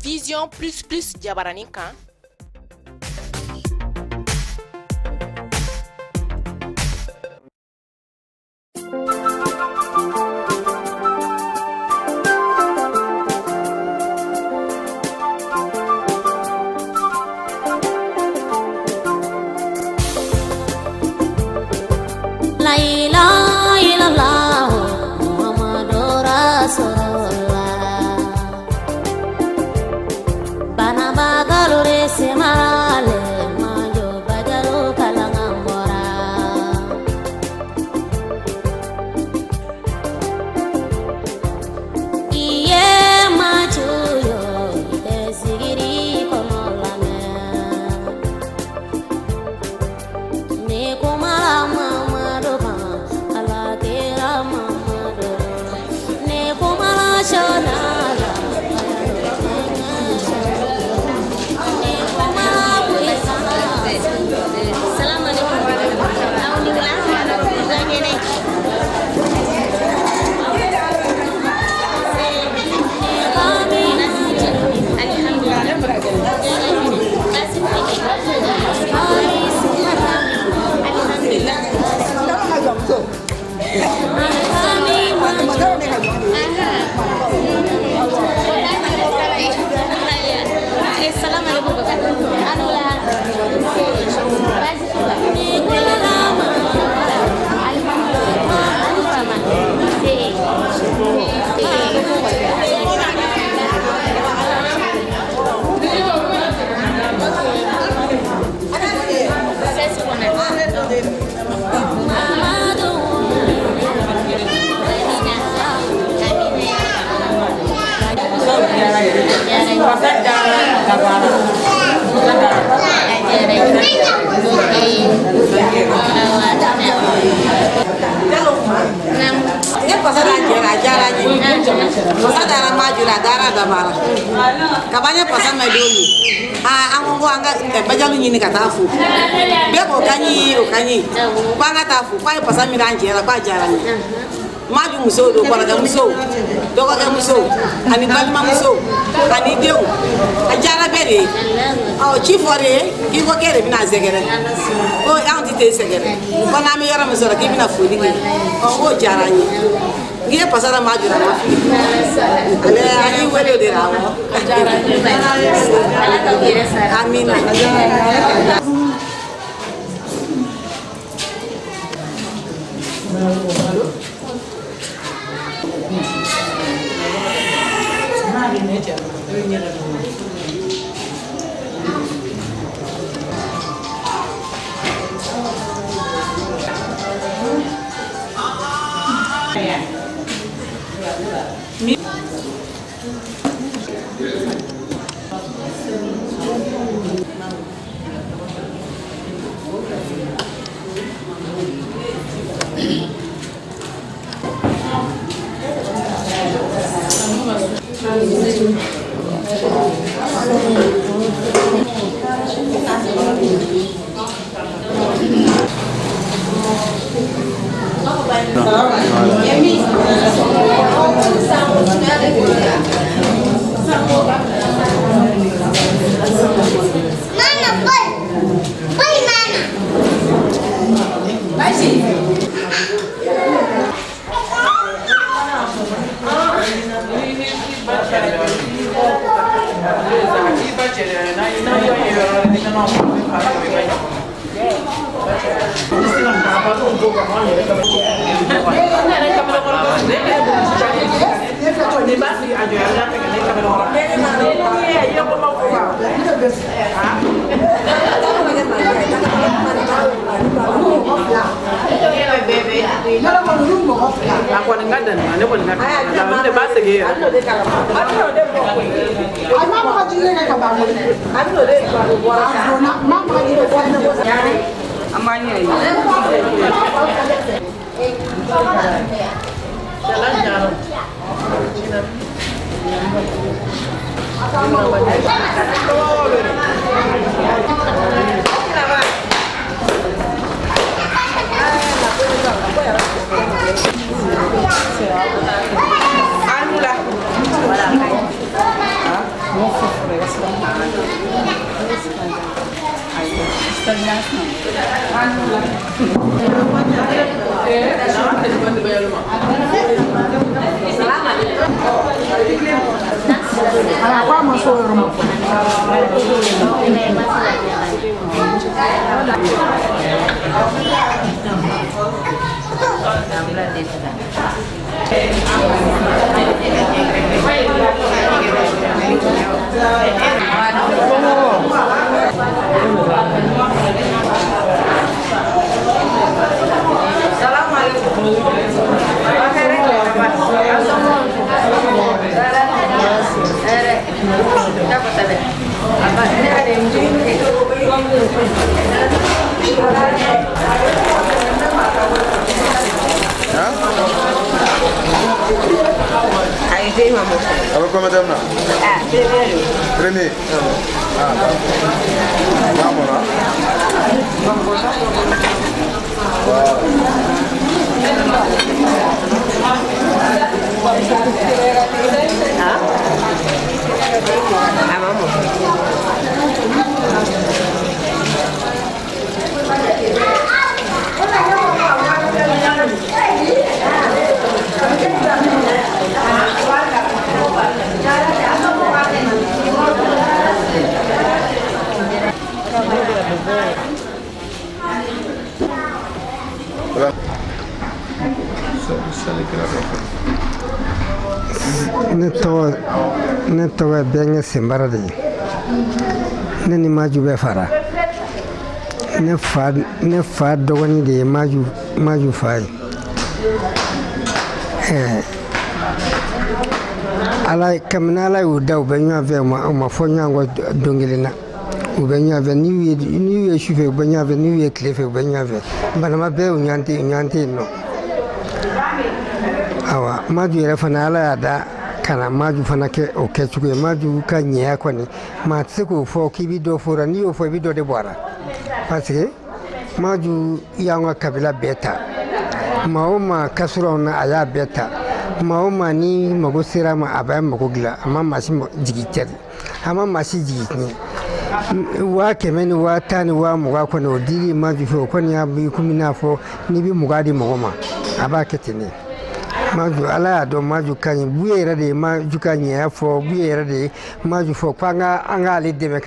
Vision plus plus jabarani kan. Kabanya pasang medoli. Ang buanga bajalu nyini katafu. Beko kanyi. Banga tafu. Kwa pasang miranjera kwa jarani. Maju muso do kwa ga muso. Do ga muso. Ani balma muso. Ani deu. Ajara bere. Oh chifore iko kere bina zegere. Oh anti te segere. Bana mi yara muso ki bina fudi. Oh jarani. Dia pasara maju na mafi. Ale ani wele de rawo. Amina. Alors comment madame là? Premier. Ah, ne tɔgɔ bɛnkɛ senbara de ye ne ni maju bɛ fara ne fa dɔgɔnin de ye maju fa ye kabini ala y'u da u bɛ ɲɔgɔn fɛ u ma fɔ ɲɔgɔn kɔ don kelen na u bɛ ɲɔgɔn fɛ n'u ye su fɛ u bɛ ɲɔgɔn fɛ n'u ye tile fɛ u bɛ ɲɔgɔn fɛ banama bɛɛ u ɲɔgɔn tɛ yen nɔ awa maju yɛrɛ fana ala y'a da kana maju fana kɛ o kɛcogo ye maju ka ɲɛya kɔni maa tɛ se k'o fɔ k'i bɛ dɔ fɔ la n'i y'o fɔ i bɛ dɔ de bɔ a la parce que maju y'an ka kabila bɛɛ ta maa o maa kasɔrɔ na a y'a bɛɛ ta maa o maa ni mago sera a ma a b'a mago dilan a ma maa si jigi tɛri a ma maa si jigi tiɲɛ 100 ni 10 ni 20 kɔni o dili maju fɛ o kɔni y'a bi komi n'a fɔ n'i bɛ 20 di mɔgɔ ma a b'a kɛ ten de maju ala y'a dɔn maju ka ɲi buye yɛrɛ de ye maju ka ɲɛya fɔ buye yɛrɛ de ye maju fɔ ko an k'ale dɛmɛ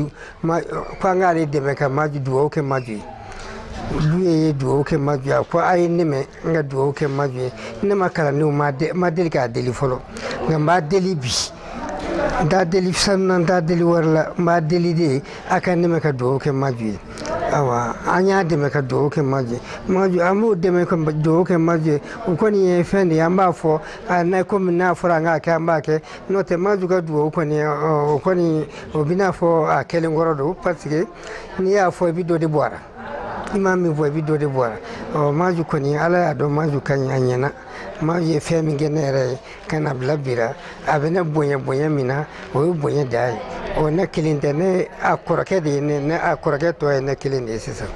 ka maju dugawu kɛ maju ye buye ye dugawu kɛ maju ye ko a ye ne mɛn n ka dugawu kɛ maju ye ne ma kalandenw ma deli k'a deli fɔlɔ nka n b'a deli bi n t'a deli sanu na n t'a deli wari la n b'a deli de a ka ne mɛn ka dugawu kɛ maju ye awa an y'a dɛmɛ ka dugawu kɛ maju an b'o dɛmɛ ka dugawu kɛ maju ye o kɔni ye fɛn de ye an b'a fɔ komi n'a fɔra an k'a kɛ an b'a kɛ n'o tɛ maju ka dugawu kɔni o kɔni o bɛ n'a fɔ a kɛlen kɔrɔ don parce que n'i y'a fɔ i bɛ dɔ de bɔ a la i m'a min fɔ i bɛ dɔ de bɔ a la maju kɔni ala y'a dɔn maju ka ɲi a ɲɛna maju ye fɛn min kɛ ne yɛrɛ ye ka na bila bira a bɛ ne bonya min na o ye bonya da ye ne kelen tɛ ne a kɔrɔkɛ de ye ne a kɔrɔkɛ tɔ ye ne kelen de ye sisan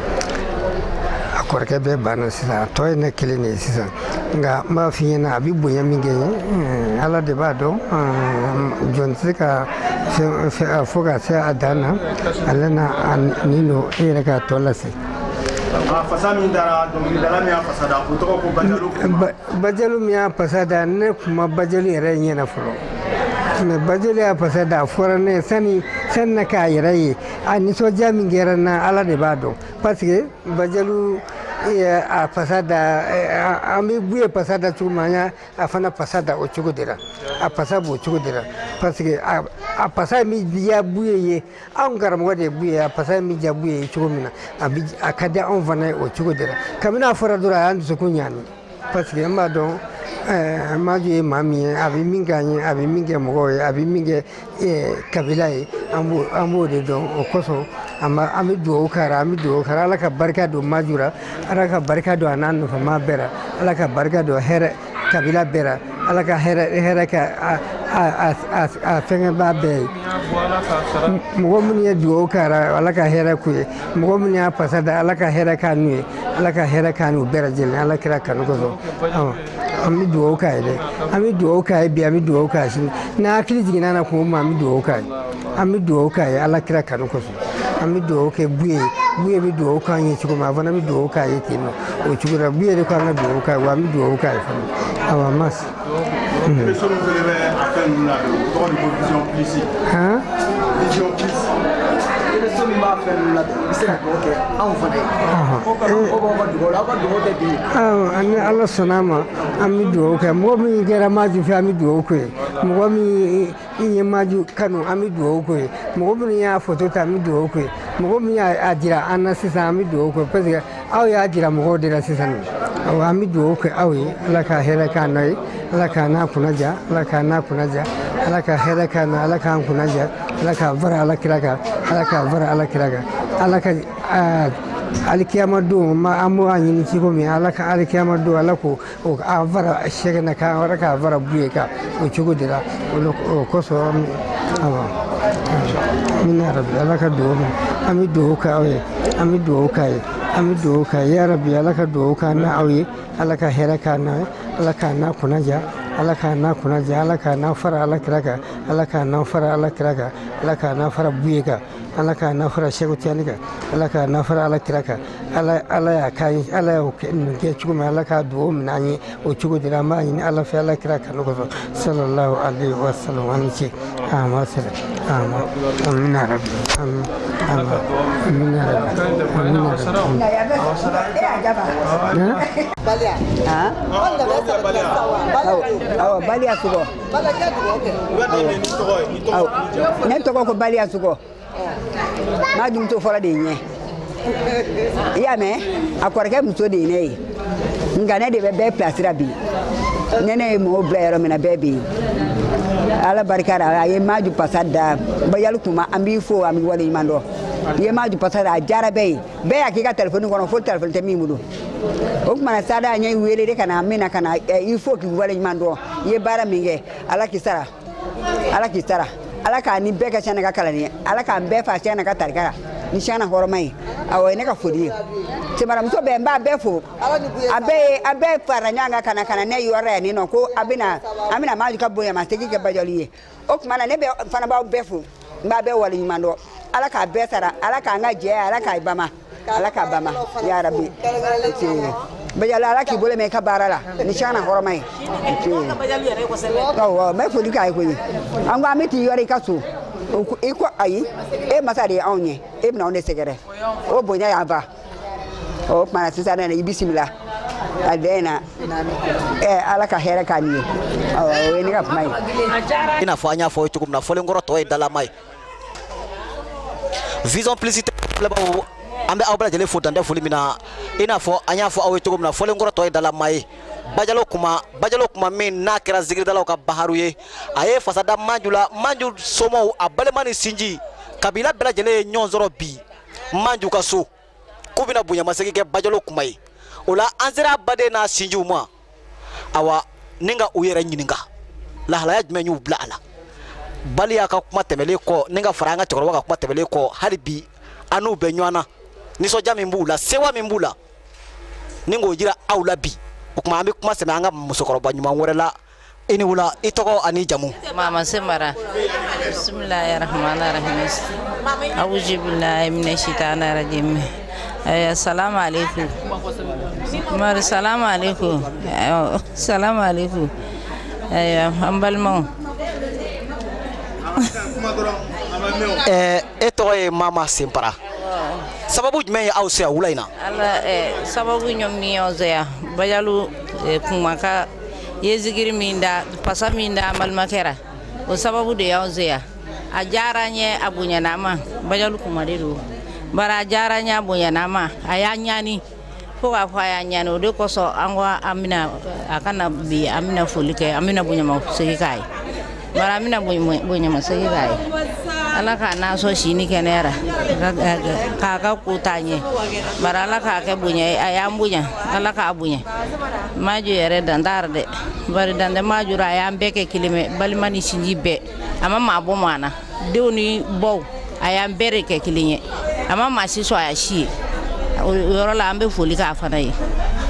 a kɔrɔkɛ bɛɛ banna sisan a tɔ ye ne kelen de ye sisan nka n b'a f'i ɲɛna a bɛ bonya min kɛ ye ala de b'a dɔn jɔn tɛ se ka fɔ ka se a dan na ale na nin don e yɛrɛ k'a tɔ lase. Fasa min dara dɔnkilidala min y'a fasa da o tɔgɔ ko Bajalu min y'a fasa da ne kun ma Bajalu yɛrɛ ɲɛna fɔlɔ mais Bajalu y'a fasa da a fɔra ne sani na k'a yɛrɛ ye a nisɔndiya min kɛra n na ala de b'a dɔn parce que Bajalu a fasa da an bɛ buye fasa da cogo min an y'a fana fasa da o cogo de la a fasa b'o cogo de la parce que a fasa min diya buye ye anw karamɔgɔ de ye buye a fasa min diya buye ye cogo min na a ka di anw fana ye o cogo de la kabini a fɔra dɔrɔn a y'an dusukun ɲaani parce que n b'a dɔn maju ye maa min ye a bɛ min k'an ye a bɛ min kɛ mɔgɔw ye a bɛ min kɛ kabila ye an b'o de dɔn o kosɔn an bɛ dugawu kɛ ala ka barika don maju la ala ka barika don a n'a nɔfɛmaa bɛɛ la ala ka barika don hɛrɛ kabila bɛɛ la ala ka hɛrɛ kɛ a fɛngɛbaa bɛɛ ye mɔgɔ minnu ye dugawu kɛra ala ka hɛrɛ k'u ye mɔgɔ minnu y'a fasa da ala ka hɛrɛ k'a n'u ye ala ka hɛrɛ k'a n'u bɛɛ lajɛlen ala kira kanu kosɔn ami duwawu k'a ye dɛ an bɛ duwawu k'a ye bi an bɛ duwawu k'a ye sini n'a hakili jiginna na kuma min an bɛ duwawu k'a ye an bɛ duwawu k'a ye ala kira kanu kosɔn an bɛ duwawu kɛ buye bɛ duwawu k'an ye cogo min a fana bɛ duwawu k'a ye ten nɔ o cogo la buye de ko an ka duwawu k'a ye wa an bɛ duwawu k'a ye fana awa mas. Ani ala sɔnna ma an bɛ duwawu kɛ mɔgɔ min kɛra maju fɛ an bɛ duwawu kɛ mɔgɔ min ye maju kanu an bɛ duwawu kɛ mɔgɔ min y'a foto ta an bɛ duwawu kɛ mɔgɔ min y'a jira an na sisan an bɛ duwawu kɛ parce que aw y'a jira mɔgɔw de la sisan nɔ an bɛ duwawu kɛ aw ye ala ka hɛrɛ k'an nɔ ye ala k'a n'a kunna ja ala k'a n'a kunna ja ala ka hɛrɛ k'an nɔ ala k'an kunna ja ala k'a fara ala kira kan ala k'a fara ala kira kan ala ka alikiyama don an b'o ɲini cogo min ala ka alikiyama don ala ko a fara sɛgɛnna kan ala k'a fara buye kan o cogo de la o kosɔn awa mina rabi ala ka duwawu ma an bɛ duwawu kɛ aw ye an bɛ duwawu k'a ye an bɛ duwawu k'a ye ya rabi ala ka duwawu k'an na aw ye ala ka hɛrɛ k'an na ala k'a n'a kunna ja ala k'a n'a kunna ja ala k'a n'a fara ala kira kan ala k'a n'a fara ala kira kan ala k'a n'a fara buye kan ala k'a n'a fara sɛgɛw tiyani kan ala k'a n'a fara ala kira kan ala y'a k'a ala y'o kɛ cogo min ala k'a duwawu minɛ an ye o cogo de la an b'a ɲini ala fɛ ala kira kanu kosɔn sallallahu alaihi wa sallam an ni ce ama sɛbɛ ama amina rabi amina rabi amina rabi baliya sugo ne tɔgɔ ko baliya sugo n'a dun to fɔlɔ de ɲɛ i y'a mɛn a kɔrɔkɛ muso de ye ne ye nka ne de bɛ bɛɛ pilasira bi ne ye mɔgɔw bila yɔrɔ min na bɛɛ bɛ yen ala barika la a ye maju pasa da bayali kuma an b'i fo an bɛ wale ɲuman dɔn i ye maju pasa da a diyara bɛɛ ye bɛɛ y'a k'i ka telefɔni kɔnɔ fo telefɔni tɛ min bolo o kumana sada an ye wele de ka na min na ka na i fo k'i wale ɲuman dɔn i ye baara min kɛ ala k'i sara ala k'i sara ala k'a ni bɛɛ kɛ tiɲɛ ka kalan ye ala k'an bɛɛ fa tiɲɛ ka tarika la ni tiɲɛ na hɔrɔma ye awɔ ne ka foli ye cɛmaramuso bɛɛ n b'a bɛɛ fo a bɛɛ fara ɲɔgɔn kan ka na ne yɔrɔ yan nin nɔ ko an bɛna maju ka bonya segin kɛ bajɔli ye o tuma na ne fana b'aw bɛɛ fo n b'a bɛɛ wale ɲuman dɔn ala k'a bɛɛ sara ala k'an ka jɛ ala k'a bama ala k'a bama ya rabi bajɔli ala k'i bolo mɛn i ka baara la ni tiɲɛ na hɔrɔma ye awɔ n bɛ foli k'a ye koyi an ko an bɛ t'i yɔrɔ i ka so i ko ayi e masa de ye anw ye e bɛna anw de sɛgɛrɛ o bonya y'an fa o kumana sisan nana i bisimila a bɛɛ na ala ka hɛrɛ k'a nin ye o ye ne ka kuma ye i n'a fɔ an y'a fɔ cogo min na fɔlenkɔrɔ tɔ ye dalama ye vision plus filɛbagaw an bɛ aw bɛɛ lajɛlen fo dantɛ foli min na i n'a fɔ an y'a fɔ aw ye cogo min na fɔlenkɔrɔ tɔ ye dalama ye bajalo kuma min n'a kɛra zikiridalaw ka baharu ye a ye fasada maju la maju somɔw a balima ni sinji kabila bɛɛ lajɛlen ye ɲɔgɔn sɔrɔ bi maju ka so k'u bɛna bonyamasegin kɛ bajalo kuma ye o la an sera baden n'a sinjiw ma awa ni ka u yɛrɛ ɲininka lahalaya jumɛn y'u bila a la baliya ka kuma tɛmɛlen kɔ ni ka fara an ka cɛkɔrɔba ka kuma tɛmɛlen kɔ hali bi an n'u bɛ ɲɔgɔn na nisɔndiya min b'u la sewa min b'u la ni k'o jira aw la bi o kuma an bɛ kuma sɛmɛ an ka musokɔrɔba ɲuman wɛrɛ la i ni wula i tɔgɔ ani jamu. Mama Semara bismillahirrahmanirrahim awuzu billahi minash shaitani rajim assalamu alaikum mari salamu alaikum salamu alaikum an balimaw e tɔgɔ ye Mama Sempara sababu jumɛn ye aw se a wula in na ala sababu ɲɔgɔn min y'aw se yan bajalu kuma ka ye zikiri min da pasa min da balimakɛra o sababu de y'aw se yan a diyara n ye a bonyana ma bajalu kuma de don bari a diyara n ye a bonyana ma a y'a ɲani fo k'a fɔ a y'a ɲani o de kosɔn an ko an bɛna a kana bi an bɛna foli kɛ an bɛna bonyamasegin k'a ye bari an bɛna bonyamasegin k'a ye ala k'a n'a sɔn si ni kɛnɛyara k'a ka ko t'a ɲɛ bari ala k'a kɛ bonya ye a y'an bonya ala k'a bonya maju yɛrɛ dan t'a dɛ bari dan tɛ maju a y'an bɛɛ kɛ kelen mɛ balima ni sinji bɛɛ a ma maa bɔ maa na denw ni baw a y'an bɛɛ de kɛ kelen ye a ma maa si sɔn a y'a si ye o yɔrɔ la an bɛ foli k'a fana ye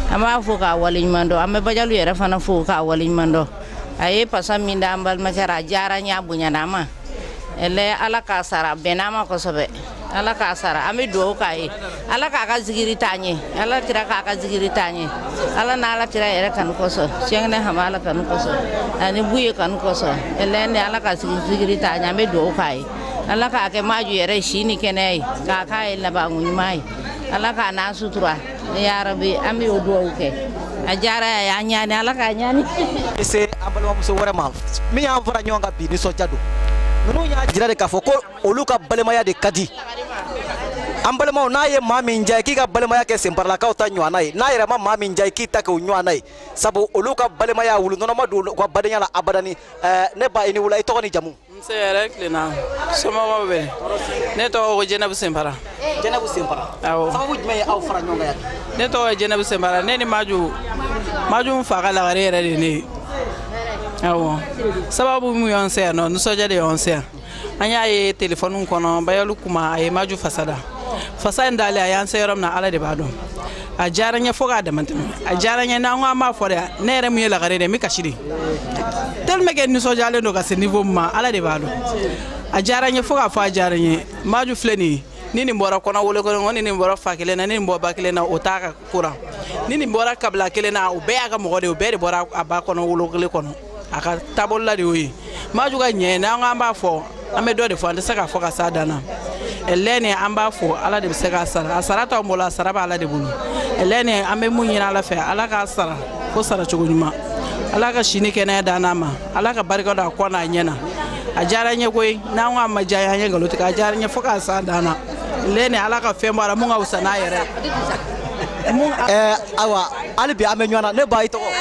ama fo ka waliɲuman dɔn an bɛ bajalu yɛrɛ fana fo ka waliɲuman dɔn a ye pasa min da an balimakɛ a diyara n ye a bonyana ma ɛlɛ ala k'a sara bɛnna ma kosɛbɛ ala k'a sara an bɛ dugawu k'a ye ala k'a ka zikiri taa ɲɛ ala kira k'a ka zikiri taa ɲɛ ala n'ala kira yɛrɛ kanu kosɔn sɛŋɛnɛ hama ala kanu kosɔn ani buye kanu kosɔn ɛlɛ ne ala ka zikiri taa ɲɛ an bɛ dugawu k'a ye ala k'a kɛ maju yɛrɛ si ni kɛnɛya ye k'a k'a ye laban ɲuman ye ala k'a n'a sutura ya rabi an bɛ o dugawu kɛ a diyara y'a ɲani ala k'a ɲani se an balimamuso wɛrɛ ma min y'an fara ɲɔgɔn kan bi nisɔndiya don ninnu y'a jira de k'a fɔ ko olu ka balimaya de ka di an balimaw n'a ye maa min diya k'i ka balimaya kɛ senparalakaw ta ɲɔgɔnna ye n'a yɛrɛ ma maa min diya k'i ta kɛ o ɲɔgɔnna ye sabu olu ka balimaya wulu nɔnɔma don u ka badenya la abadani ne ba i ni wula i tɔgɔ ni jamu nse yɛrɛ tilenna somɔgɔw bɛ ne tɔgɔ ko jɛnɛbu senpara jɛnɛbu senpara awɔ sababu jumɛn ye aw fara ɲɔgɔn kan yan ne tɔgɔ ye jɛnɛbu senpara ne ni maju fa ka lagare yɛrɛ de ne ye awɔ sababu min y'an se yan nɔ nisɔndiya de y'an se yan an y'a ye telefɔni kɔnɔ bayalu kuma a ye maju fasada fasa in dalen a y'an se yɔrɔ min na ala de b'a dɔn a diyara n ye fo k'a damatɛmɛ a diyara n ye n'an ko an b'a fɔ dɛ ne yɛrɛ min ye lagare de n bɛ kasi de tellement que nisɔndiyalen don ka se niveau min ma ala de b'a dɔn a diyara n ye fo k'a fɔ a diyara n ye maju filɛ nin ye ni nin bɔra kɔnɔ wolo kɔnɔ ni nin bɔra fa kelen na ni nin bɔra ba kelen na o t'a ka kuran ni nin bɔra kabila kelen na o bɛɛ y'a ka mɔgɔ de ye o bɛɛ de bɔra a ba kɔnɔ wolo kelen kɔnɔ a ka taabolo la de y'o ye maju ka ɲɛ n'an ko an b'a fɔ an bɛ dɔ de fɔ an tɛ se k'a fɔ ka s'a dan na ɛlɛ ni an b'a fɔ ala de bɛ se k'a sara a sara t'anw bolo a sara bɛ ala de bolo ɛlɛ ni an bɛ mun ɲini ala fɛ ala k'a sara fo sara cogo ɲuman ala ka sini kɛnɛya d'an n'a ma ala ka barika don a kɔ n'a ɲɛ na a diyara n ye koyi n'an ko a ma diya an ye nkalon tigɛ a diyara n ye fo k'a s'a dan na ɛlɛ ni ala ka fɛn bɔ a la mun ka wusa n'a yɛrɛ ayiwa hali bi an bɛ ɲɔgɔn na ne ba i tɔgɔ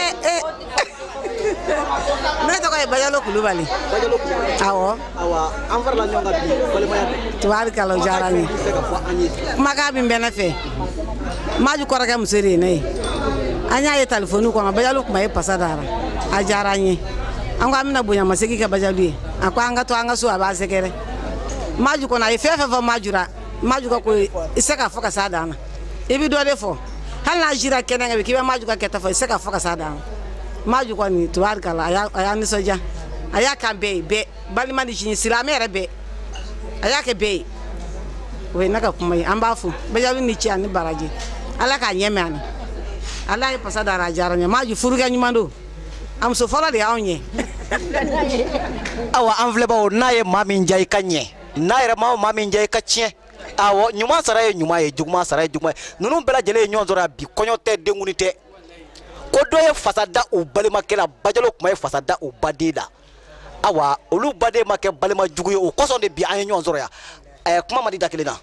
ne tɔgɔ ye Bajalo Kulubali awɔ an farala ɲɔgɔn kan bi balimaya don tubaarikala o diyara n ye kumakan min bɛ ne fɛ maju kɔrɔkɛ muso de ye ne ye an y'a ye telefɔni kɔnɔ Bajalo kuma ye pasa dara a diyara n ye an ko an bɛna bonyamasegin kɛ Bajalo ye a ko an ka to an ka so a b'a sɛgɛrɛ maju kɔnɔ a ye fɛn fɛn fɔ maju ra maju ka ko i se k'a fɔ ka s'a dan na i bɛ dɔ de fɔ hali n'a jira kɛnɛ kan bi k'i bɛ maju ka kɛta fɔ i se k'a fɔ ka s'a dan na maju kɔni tubaarikala a y'a nisɔndiya a y'a kan bɛɛ ye bɛɛ balima ni sini silamɛ yɛrɛ bɛɛ a y'a kɛ bɛɛ ye o ye ne ka kuma ye an b'a fo Bajalo ni ci ani baraji ala k'a ɲɛ mɛn a na ala ye pasa dara a diyara n ye maju furukɛ ɲuman don a muso fɔlɔ de y'anw ye awa an filɛbaw n'a ye maa min diya i ka ɲɛ n'a yɛrɛ maa min diya i ka tiɲɛ awɔ ɲuman sara ye ɲuman ye juguman sara ye juguman ye ninnu bɛɛ lajɛlen ye ɲɔgɔn sɔrɔ yan bi kɔɲɔ tɛ denkuli tɛ ko dɔ ye fasa da u balimakɛ la Bajalo kuma ye fasa da u baden la awa olu baden ma kɛ balima jugu ye o kɔsɔn de bi an ye ɲɔgɔn sɔrɔ yan kuma man di da kelen na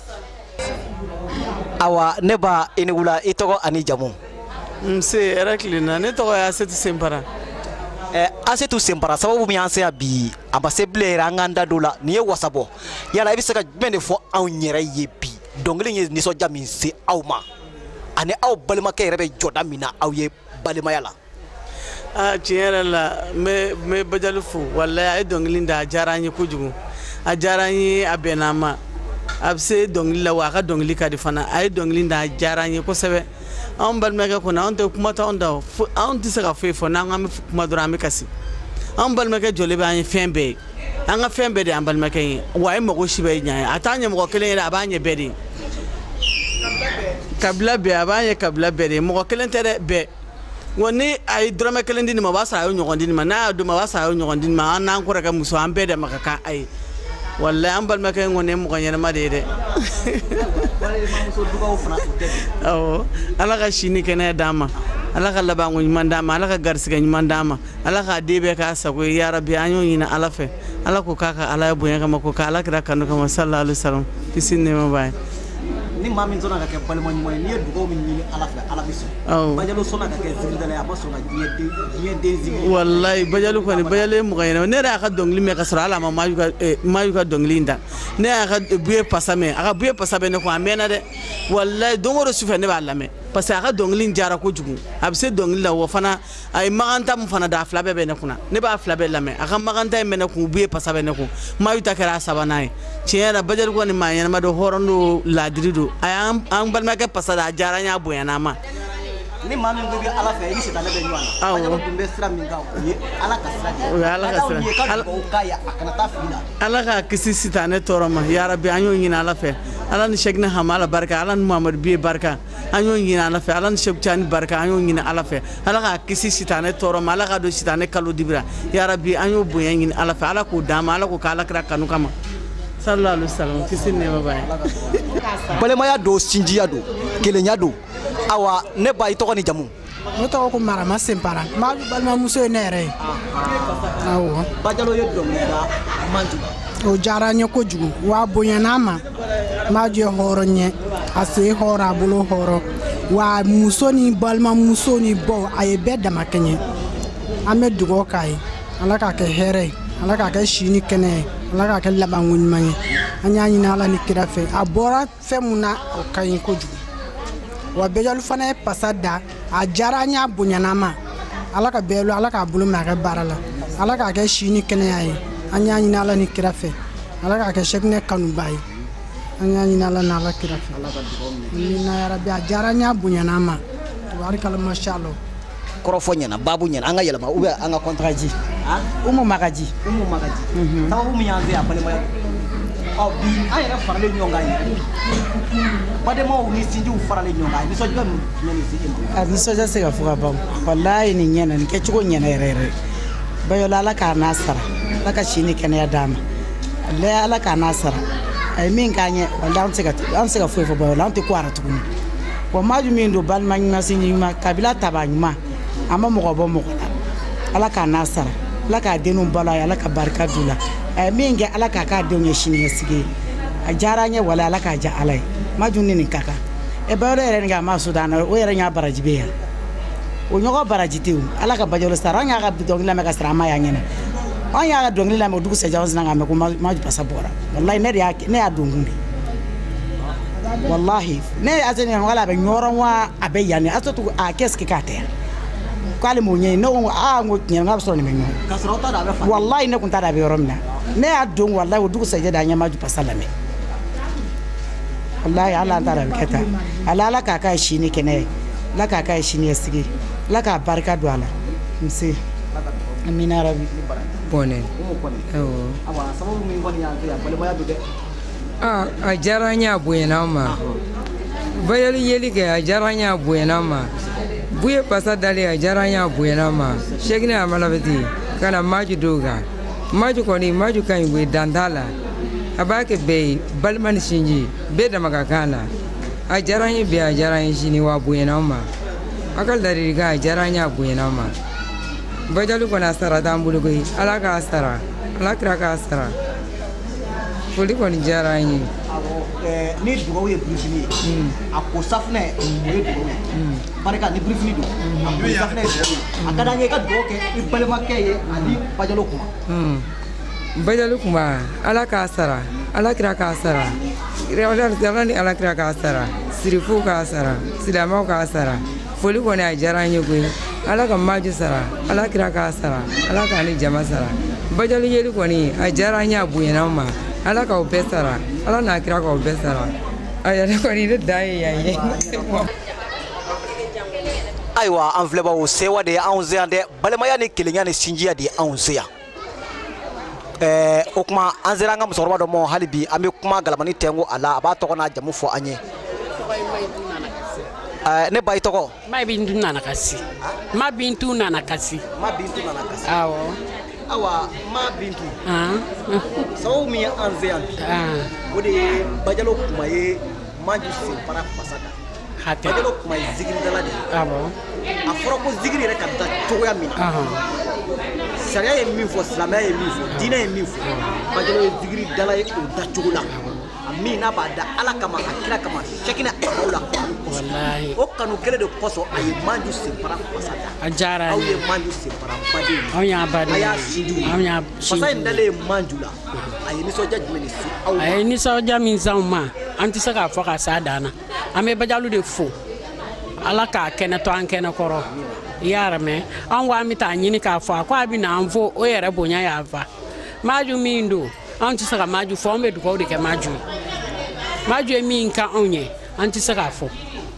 awa ne ba i ni wula i tɔgɔ ani jamu nse yɛrɛ tilenna ne tɔgɔ ye Asetu Senpara Asetu Senpara sababu min y'an se yan bi a ma se bilen yɛrɛ an k'an da don la nin ye wasabɔ yala i bɛ se ka jumɛn de fɔ anw yɛrɛ ye bi dɔnkili ye nisɔndiya min se aw ma ani aw balimakɛ yɛrɛ bɛ jɔda min na aw ye balimaya la tiɲɛ yɛrɛ la n bɛ Bajalo fo walayi a ye dɔnkili da a diyara n ye kojugu a diyara n ye a bɛnna an ma a bɛ se dɔnkili la wa a ka dɔnkili ka di fana a ye dɔnkili da a diyara n ye kosɛbɛ anw balimakɛ kɔnɔ anw tɛ kuma t'anw da anw tɛ se ka foyi fɔ n'an k'an bɛ kuma dɔrɔn an bɛ kasi anw balimakɛ jɔlen bɛ an ye fɛn bɛɛ ye an ka fɛn bɛɛ de y'an balimakɛ ye wa a ye mago si bɛɛ ɲɛ ye a t'an ɲɛ mɔgɔ kelen yɛrɛ a b'an ɲɛ bɛɛ de ye kabila bɛɛ a b'an ye kabila bɛɛ de ye mɔgɔ kelen tɛ dɛ bɛɛ wa ni a ye dɔrɔmɛ kelen di nin ma o b'a sɔrɔ a ye ɲɔgɔn di nin ma n'a y'a d'o ma o b'a sɔrɔ a ye ɲɔgɔn di nin ma an n'an kɔrɔkɛ muso an bɛɛ de ma ka kan a ye walayi an balimakɛ in kɔni ye mɔgɔ ɲɛnama de ye dɛ awɔ ala ka si ni kɛnɛya d'an ma ala ka labanko ɲuman d'an ma ala ka garisigɛ ɲuman d'an ma ala k'a den bɛɛ k'a sago ye yarabi an y'o ɲini ala fɛ ala ko k'a ka ala ye bonya kama ko ka ala kira kanu kama sallallahu alaihi wasallam kisi ni nɛɛma b'a ye ni maa min sɔnna ka kɛ balima ɲuman ye n'i ye dugawu min ɲini ala fɛ ala bɛ sɔn Bajalo sɔnna ka kɛ zigiridala ye a ma sɔn ka diɲɛ den zigi walayi Bajalo kɔni Bajalo ye mɔgɔ ɲɛnama ne yɛrɛ y'a ka dɔnkili mɛn ka sɔrɔ hali a ma maju ka dɔnkili in da ne y'a ka buye pasa mɛn a ka buye pasa bɛ ne kun a mɛnna dɛ walayi don o don sufɛ ne b'a lamɛn parce que a ka dɔnkili in diyara kojugu a bɛ se dɔnkili la wa fana a ye maganta min fana da a fila bɛɛ bɛ ne kunna ne b'a fila bɛɛ lamɛn a ka maganta in bɛ ne kun buye pasa bɛ ne kun maju ta kɛra a sabanan ye tiɲɛ yɛrɛ Bajalo kɔni maa ɲɛnama don hɔrɔn don laadiri don a y'an balimakɛ pasa da a diyara n ye a bonyana a ma ni maa min bɛ ala fɛ i sitanɛ bɛ ɲɔgɔn na bajalo dun bɛ sira min kan o ye ala ka sira de ye o ye ala ka sira ka dugawu k'a ye a kana taa fili la ala ka kisi sitanɛ tɔɔrɔ ma ya rabbi an y'o ɲini ala fɛ ala ni Sheikh Hama ala barika ala ni Muhammad Biye barika an y'o ɲini ala fɛ ala ni Sheikh Tiani barika an y'o ɲini ala fɛ ala ka kisi sitanɛ tɔɔrɔ ma ala ka don sitanɛ kalo dibira ya rabbi an y'o bonya ɲini ala fɛ ala k'o d'an ma ala k'o k'ala kira kanu kama sallallahu alaihi wasallam kisi nɛɛma b'a ye balimaya don sinjiya don kelenya don awa ne ba i tɔgɔ ni jamu ne tɔgɔ ko Marama Senpara Maju balimamuso ye ne yɛrɛ ye awɔ bajalo ye dɔnkilida Manju o diyara n ye kojugu wa a bonyana ma Maju ye hɔrɔn ye a sen hɔrɔn a bolo hɔrɔn wa muso ni balimamuso ni baw a ye bɛɛ dama kɛɲɛ an bɛ dugawu k'a ye ala k'a kɛ hɛrɛ ye ala k'a kɛ si ni kɛnɛ ye ala k'a kɛ labanko ɲuman ye an y'a ɲini ala ni kira fɛ a bɔra fɛn mun na o ka ɲi kojugu wa Bɛjalo fana ye pasa da a diyara n ye a bonyana ma ala ka Bɛjalo ala k'a bolo mɛn a kɛ baara la ala k'a kɛ si ni kɛnɛya ye an y'a ɲini ala ni kira fɛ ala k'a kɛ Sheikh kanuba ye an y'a ɲini ala ni ala kira fɛ amina ya rabbi a diyara n ye a bonyana ma tubarikala mashallah kɔrɔfɔ ɲɛna babu ɲɛna an ka yɛlɛma ou bien an ka contraji Umu Magaji sababu min y'an fɛ yan balimaya bi an yɛrɛ faralen ɲɔgɔn kan ye bademaw ni sinjiw faralen ɲɔgɔn kan nisɔndiya min jumɛn de se e ma a nisɔndiya se ka fɔ ka ban wallahi nin ɲɛna nin kɛcogo ɲɛna yɛrɛ yɛrɛ Bɛjalo ala k'a n'a sara ala ka si ni kɛnɛya d'a ma wallahi ala k'a n'a sara a ye min k'an ɲɛ wallahi an tɛ se ka foyi fɔ Bɛjalo an tɛ ko ara tuguni wa Maju min don balima ɲuman sinji ɲuman kabila taba ɲuman a ma mɔgɔ bɔ mɔgɔ la ala k'a n'a sara ala k'a denw balo a ye ala ka barika d'u la a ye min kɛ ala k'a k'a denw ye siniɲɛsigi ye a diyara n ye wala ala k'a diya ala ye Maju ni nin ka kan Bɛjalo yɛrɛ nin kɛ a ma so d'an na o yɛrɛ y'a baraji bɛ yan o ɲɔgɔn baraji tɛ o ala ka Bɛjalo sara an y'a ka dɔnkili lamɛn ka sara an ma y'a ɲɛna an y'a ka dɔnkili lamɛn o dugusɛjɛ an sina k'a mɛn ko Maju pasa bɔra wallahi ne y'a don kun de wallahi ne aseni ngala be ñoron wa abe yani asotu a qu'est-ce que ka ter kale mo ñey no ngo ñen ngab so ni me ñoo kasrota da be fa wallahi ne kunta da be yoromna ne adon wallahi dugu seje da nyama ju pasalame wallahi ala ndara be keta ala ka ka shi ni kene la ka ka shi ni sigi la ka barka do ala msi amina rabbi bonen awa sababu mi ngoni ya bale baya do de a diyara n ye a bonyana ma Bɛjalo yeli kɛ a diyara n ye a bonyana ma Buye pasa dali a diyara n ye a bonyana ma Sheikh Hama bɛ ten ka na Maju dɔw kan Maju kɔni Maju ka ɲi koyi dan t'a la a b'a kɛ bɛɛ ye balima ni sinji bɛɛ dama ka kan na a diyara n ye bi a diyara n ye sini wa a bonyana ma a ka ladilikan a diyara n ye a bonyana ma Bɛjalo kɔni a sara t'an bolo koyi ala k'a sara ala kira k'a sara foli kɔni diyara n ye ni dugawu ye brifini ye a ko safunɛ o ye dugawu ye barika ni brifini don a ko safunɛ ye dugawu ye a ka d'an ye i ka dugawu kɛ i balimakɛ ye ani Bɛjalo kuma Bɛjalo kuma ala k'a sara ala kira k'a sara ala ni ala kira k'a sara sirifu k'a sara silamɛw k'a sara foli kɔni a diyara n ye koyi ala ka Maju sara ala kira k'a sara ala k'a ni jama sara Bɛjalo yeli kɔni a diyara n ye a bonyana ma ala k'aw bɛɛ sara ala n'a kira k'aw bɛɛ sara a yɛrɛ kɔni ne da ye yan ye ayiwa an filɛbaw sewa de ye anw se yan dɛ balimaya ni kelenya ni sinjiya de ye anw se yan o kuma an sera an ka musokɔrɔba dɔ ma hali bi an bɛ kuma galamani tɛnko a la a b'a tɔgɔ n'a jamu fɔ an ye ne ba i tɔgɔ Ma Bintu nana kasi Ma Bintu nana kasi awɔ awa Ma Bintu sababu min ye an se yan o de ye Bɛjalo kuma ye Maju Senpara pasa da Bɛjalo kuma ye zigiridala de ye a fɔra ko zigiri yɛrɛ ka da cogoya min na sariya ye min fɔ silamɛya ye min fɔ diinɛ ye min fɔ Bɛjalo ye zigiridala ye o da cogo la a min n'a b'a da ala kama a kira kama Sheikh Hama la kanu o kanu kelen de kosɔn a ye Maju Senpara pasa da a diyara aw ye Maju Senpara baden anw y'a baden a y'a sinjiw anw y'a pasa in dalen ye Maju la a ye nisɔndiya jumɛn de se aw ma a ye nisɔndiya min s'anw ma an tɛ se k'a fɔ ka s'a dan na an bɛ Bɛjalo de fo ala k'a kɛnɛ to an kɛnɛ kɔrɔ i y'a mɛn an ko an bɛ taa ɲini k'a fɔ a ko a bɛ na an fo o yɛrɛ bonya y'a fa Maju min don anw tɛ se ka Maju fɔ anw bɛ dugawu de kɛ Maju ye Maju ye min ka anw ye an tɛ se k'a fɔ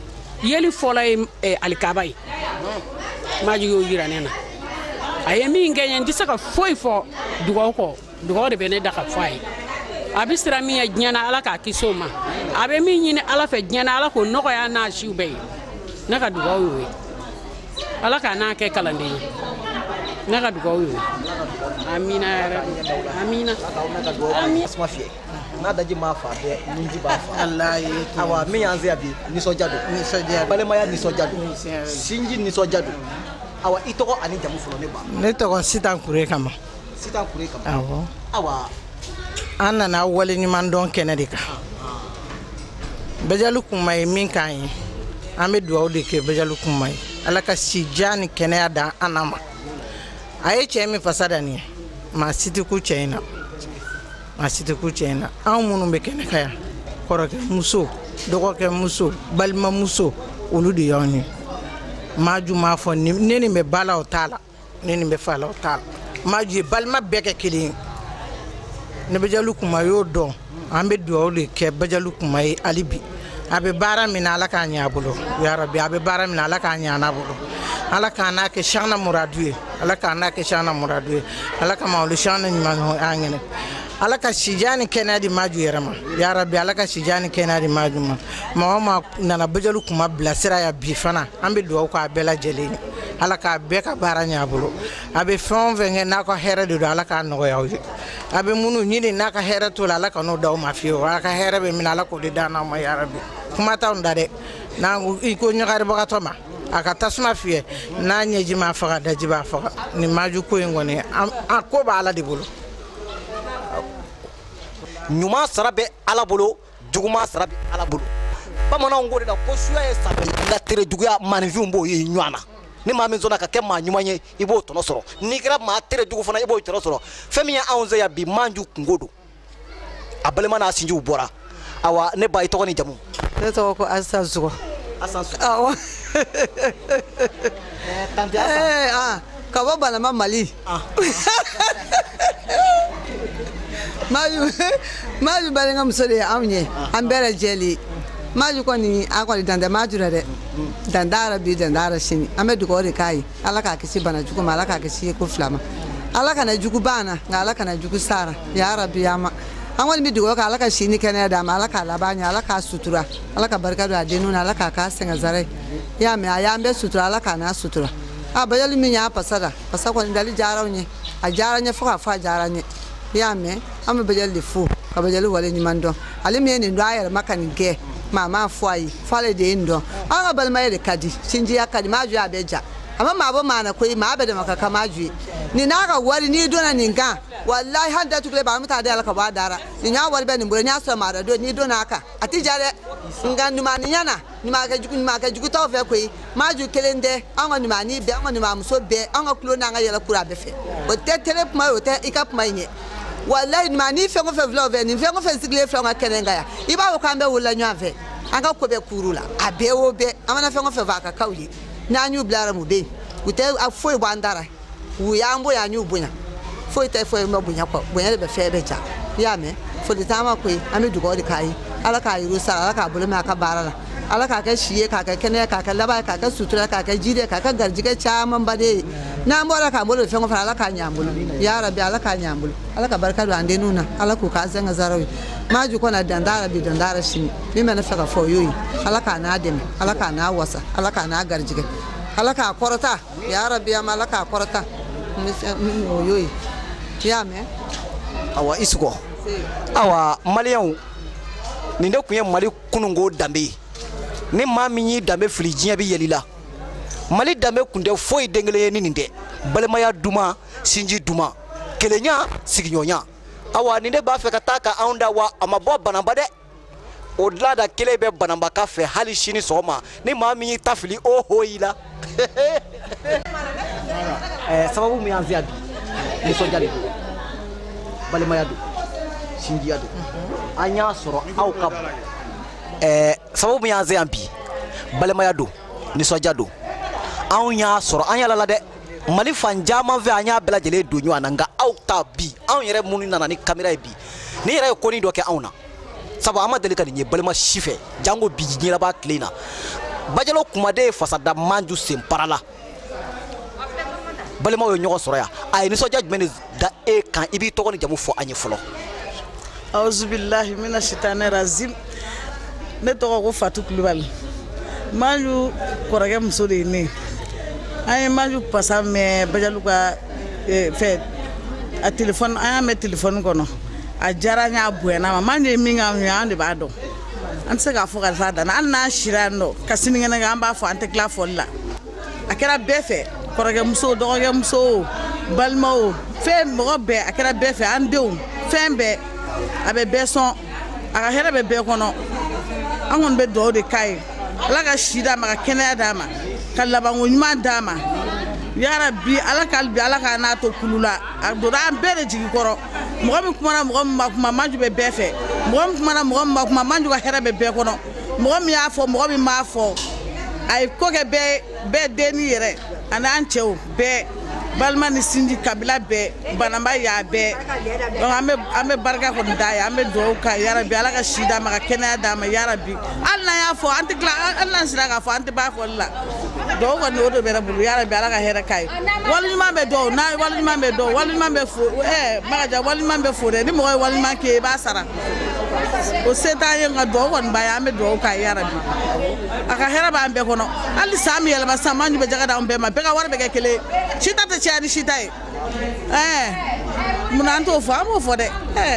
yeli fɔlɔ ye alikaba ye maju y'o yira ne na a ye min kɛ n tɛ se ka foyi fɔ dugawu kɔ dugawu de bɛ ne da ka fɔ a ye a bɛ siran min ye diɲɛ na ala k'a kisi o ma a bɛ min ɲini ala fɛ diɲɛ na ala k'o nɔgɔya n'a siw bɛɛ ye ne ka dugawu y'o ye ala k'a n'a kɛ kalanden ye ne ka dugawu y'o ye amina yɛrɛ amina asuma fiyɛ n'a daji m'a fa bɛɛ nunji b'a fa awa min y'an se yan bi nisɔndiya don balimaya nisɔndiya don sinji nisɔndiya don awa i tɔgɔ ani jamu fɔlɔ ne ba ne tɔgɔ Sitan Kure Kama Sitan Kure Kama awa an nana wale ɲuman dɔn kɛnɛ de kan Bɛjɛli kuma ye min k'an ye an bɛ dugawu de kɛ Bɛjɛli kuma ye ala ka si diya ni kɛnɛya da an ma a ye cɛ min fasa da nin ye maa si tɛ ku cɛ in na maa si tɛ ku cɛ in na anw minnu bɛ kɛnɛ kan yan kɔrɔkɛ muso dɔgɔkɛ muso balimamuso olu de y'anw ye Maju m'a fɔ ne nin bɛ ba la o t'a la ne nin bɛ fa la o t'a la Maju ye balima bɛɛ kɛ kelen ye ne Bɛjɛli kuma y'o dɔn an bɛ dugawu de kɛ Bɛjɛli kuma ye hali bi a bɛ baara min na ala k'a ɲɛ a bolo ya Rabbi a bɛ baara min na ala k'a ɲɛ a bolo ala k'a n'a kɛ Cheikhna Muradu ye ala k'a n'a kɛ Cheikhna Muradu ye ala ka mawulu Cheikhna ɲuman an ɲɛnɛ ala ka sidiya ni kɛnɛya di Maju yɛrɛ ma ya Rabbi ala ka sidiya ni kɛnɛya di Maju ma maa o maa nana Bɛjɛli kuma bilasira ya bi fana an bɛ dugawu k'a bɛɛ lajɛlen ye ala k'a bɛɛ ka baara ɲɛ a bolo a bɛ fɛn o fɛn kɛ n'a ka hɛrɛ de don ala k'a nɔgɔya aw ye a bɛ minnu ɲini n'a ka hɛrɛ t'o la ala ka n'o d'aw ma fiyewu ala ka hɛrɛ bɛ min ala k'o de d'an ma ya Rabbi kuma t'anw da dɛ n'an i ko ɲagaribagatɔ ma a ka tasuma fiyɛ n'a ɲɛji m'a faga daji b'a faga nin Maju ko in kɔni a ko bɛ ala de bolo ɲuman sara bɛ ala bolo juguman sara bɛ ala bolo bamananw ko de la ko suya ye sabali la tere juguya maninfinw b'o ye ɲɔgɔn na ni maa min sɔnna ka kɛ maa ɲuman ye i b'o tɔnɔ sɔrɔ n'i kɛra maa tere jugu fana i b'o tɔnɔ sɔrɔ fɛn min ye anw fɛ yan bi Maju kungo don a balima n'a sinjiw bɔra awa ne ba i tɔgɔ ni jamu ne tɔgɔ ko Asan Sugo Asan Sugo awɔ tante Asan ka bɔ Banama Mali Maju balinga muso de ye anw ye an bɛɛ lajɛlen Maju kɔni an kɔni dan tɛ Maju la dɛ dan dara bi dan dara sini an bɛ dugawu de k'a ye ala k'a kisi bana jugu ma ala k'a kisi ko fila ma ala kana jugu ban na nka ala kana jugu sara ya Rabbi ya ma an kɔni bɛ dugawu kɛ ala ka si ni kɛnɛya d'a ma ala k'a laban ɲɛ ala k'a sutura ala ka barika don a denninw na ala k'a k'a sɛgɛnzara ye i y'a mɛn a y'an bɛɛ sutura ala k'a n'a sutura a Bɛjɛli min y'a pasa kɔni dali diyara n ye a diyara n ye fo k'a fɔ a diyara n ye i y'a mɛn an bɛ Bɛjɛli de fo ka Bɛjɛli wale ɲuman dɔn ale min ye nin dɔn a yɛrɛ ma ka nin kɛ maa m'a fɔ a ye fo ale de ye nin dɔn an ka balimaya de ka di sinjiya ka di Maju y'a bɛɛ ja a ma maa bɔ maa na koyi maa bɛɛ dama ka kan Maju ye nin n'a ka wari n'i donna nin kan walahi hali datugulen b'a an bɛ taa da ala ka bɔ a dara nin y'a wari bɛ nin bolo n'i y'a sɔrɔ maa dɔ don n'i donna a kan a ti ja dɛ nka ɲumaniya na ɲuman kɛ jugu t'aw fɛ koyi Maju kelen tɛ an ka ɲumani bɛɛ an ka ɲumanmuso bɛɛ an ka tulo n'an ka yɛlɛ kura bɛɛ fɛ o tɛ tele kuma ye o tɛ i ka kuma in ye walahi ɲumani fɛn o fɛn filɛ o fɛ nin fɛn o fɛn sigilen filɛ an ka kɛnɛ kan yan i b'a fɔ k'an bɛɛ wolola ɲɔgɔn fɛ an ka ko bɛɛ kuru la a bɛɛ o bɛɛ an mana fɛn o fɛn fɔ a ka k'aw ye n'an y'u bilara mu bɛ yen u tɛ foyi bɔ an dara u y'an bonya an y'u bonya foyi tɛ foyi ma bonya kɔ bonya de bɛ fɛn bɛɛ ja i y'a mɛn foli t'an ma koyi an bɛ dugawu de k'a ye ala k'a yiriw sara ala k'a bolo mɛn a ka baara la ala k'a kɛ si ye k'a kɛ kɛnɛya k'a kɛ laban ye k'a kɛ sutura k'a kɛ jide k'a kɛ garijɛgɛ camanba de ye n'an bɔra k'an bolo fɛn o fɛn ala k'a ɲɛ an bolo ya Rabbi ala k'a ɲɛ an bolo ala ka barika don an denninw na ala k'u k'a zɛngɛ zaraw ye Maju kɔni dan dara bi dan dara sini min bɛ ne fɛ ka fɔ o y'o ye ala k'a n'a dɛmɛ ala k'a n'a wasa ala k'a n'a garijɛgɛ ala k'a kɔrɔta ya Rabbi ama ala k'a kɔrɔta o y'o ye i y'a mɛn awa i Sugo awa maliyɛnw nin de tun ye Mali kununko danbe ye ni maa min y'i danbe fili diɲɛ bɛ yɛlɛ i la Mali danbe tun tɛ foyi den kelen ye ni nin tɛ balimaya duman sinji duman kelenya sigiɲɔgɔnya awa nin de b'a fɛ ka taa ka anw da wa a ma bɔ bananba dɛ o dilada kelen bɛ bananba ka fɛ hali sini sɔgɔma ni maa min y'i ta fili o ho i la sababu min y'an se yan bi nisɔndiya de don balimaya don sinjiya don an y'a sɔrɔ aw ka sababu min y'an se yan bi balimaya don nisɔndiya don anw y'a sɔrɔ an yala la dɛ Mali fan caman fɛ an y'a bɛɛ lajɛlen don ɲɔgɔn na nka aw ta bi anw yɛrɛ minnu nana ni kamera ye bi ni yɛrɛ ye koni dɔ kɛ anw na sabu an ma deli ka nin ye balima si fɛ jango bi ɲɛnaba tile in na bajalo kumade fasada manju semparala balima yo ɲɔgɔn sɔrɔ ya ay ni soja jumɛn da e kan ibi tɔgɔ ni jamu fɔ an ye fɔlɔ auzubillahi minash shaitani razim ne tɔgɔ ko Fatu Kulubali manju kɔrɔkɛ muso de ne an ye manju pasa mɛ bajalu ka fɛ a téléphone an y'a mɛ téléphone kɔnɔ a diyara n ye a bonyana ma manju ye min k'an ye an de b'a dɔn an tɛ se k'a fɔ ka taa dan hali n'a sira yan nɔ ka sinikɛnɛ kɛ an b'a fɔ an tɛ tila fɔli la a kɛra bɛɛ fɛ kɔrɔkɛ muso dɔgɔkɛ muso balima o fɛn mɔgɔ bɛɛ a kɛra bɛɛ fɛ an denw fɛn bɛɛ a bɛ bɛɛ sɔn a ka hɛrɛ bɛ bɛɛ kɔnɔ an kɔni bɛ dugawu de k'a ye ala ka si d'a ma ka kɛnɛya d'a ma ka labanko ɲuman d'a ma yarabi ala ka bi ala ka n'a to kulu la a donna an bɛɛ de jigi kɔrɔ mɔgɔ min kumana mɔgɔ min ma kuma manju bɛ bɛɛ fɛ mɔgɔ min kumana mɔgɔ min ma kuma manju ka hɛrɛ bɛ bɛɛ kɔnɔ mɔgɔ min y'a fɔ mɔgɔ min m'a fɔ a ye ko kɛ bɛɛ den ni yɛrɛ ani an cɛw bɛɛ balima ni sinji kabila bɛɛ bananba y'a bɛɛ donc an bɛ barika kɔni d'a ye an bɛ dugawu k'a ye yarabi ala ka si d'a ma ka kɛnɛya d'a ma yarabi hali n'an y'a fɔ an tɛ tila hali n'an sera k'a fɔ an tɛ b'a fɔli la dugawu kɔni o de bɛ ne bolo yarabi ala ka hɛrɛ k'a ye waliɲuman bɛ dɔw n'a waliɲuman bɛ dɔw waliɲuman bɛ fo Magaja waliɲuman bɛ fo dɛ ni mɔgɔ ye waliɲuman kɛ i b'a sara o se t'an ye nka dugawu kɔni b'a ye an bɛ dugawu k'a ye yarabi a ka hɛrɛ b'an bɛɛ kɔnɔ hali san min yɛlɛma sisan manju bɛ jaga d'anw bɛɛ ma bɛɛ ka wari bɛ kɛ kelen ye sita tɛ caya ni sita ye munna an t'o fɔ an b'o fɔ dɛ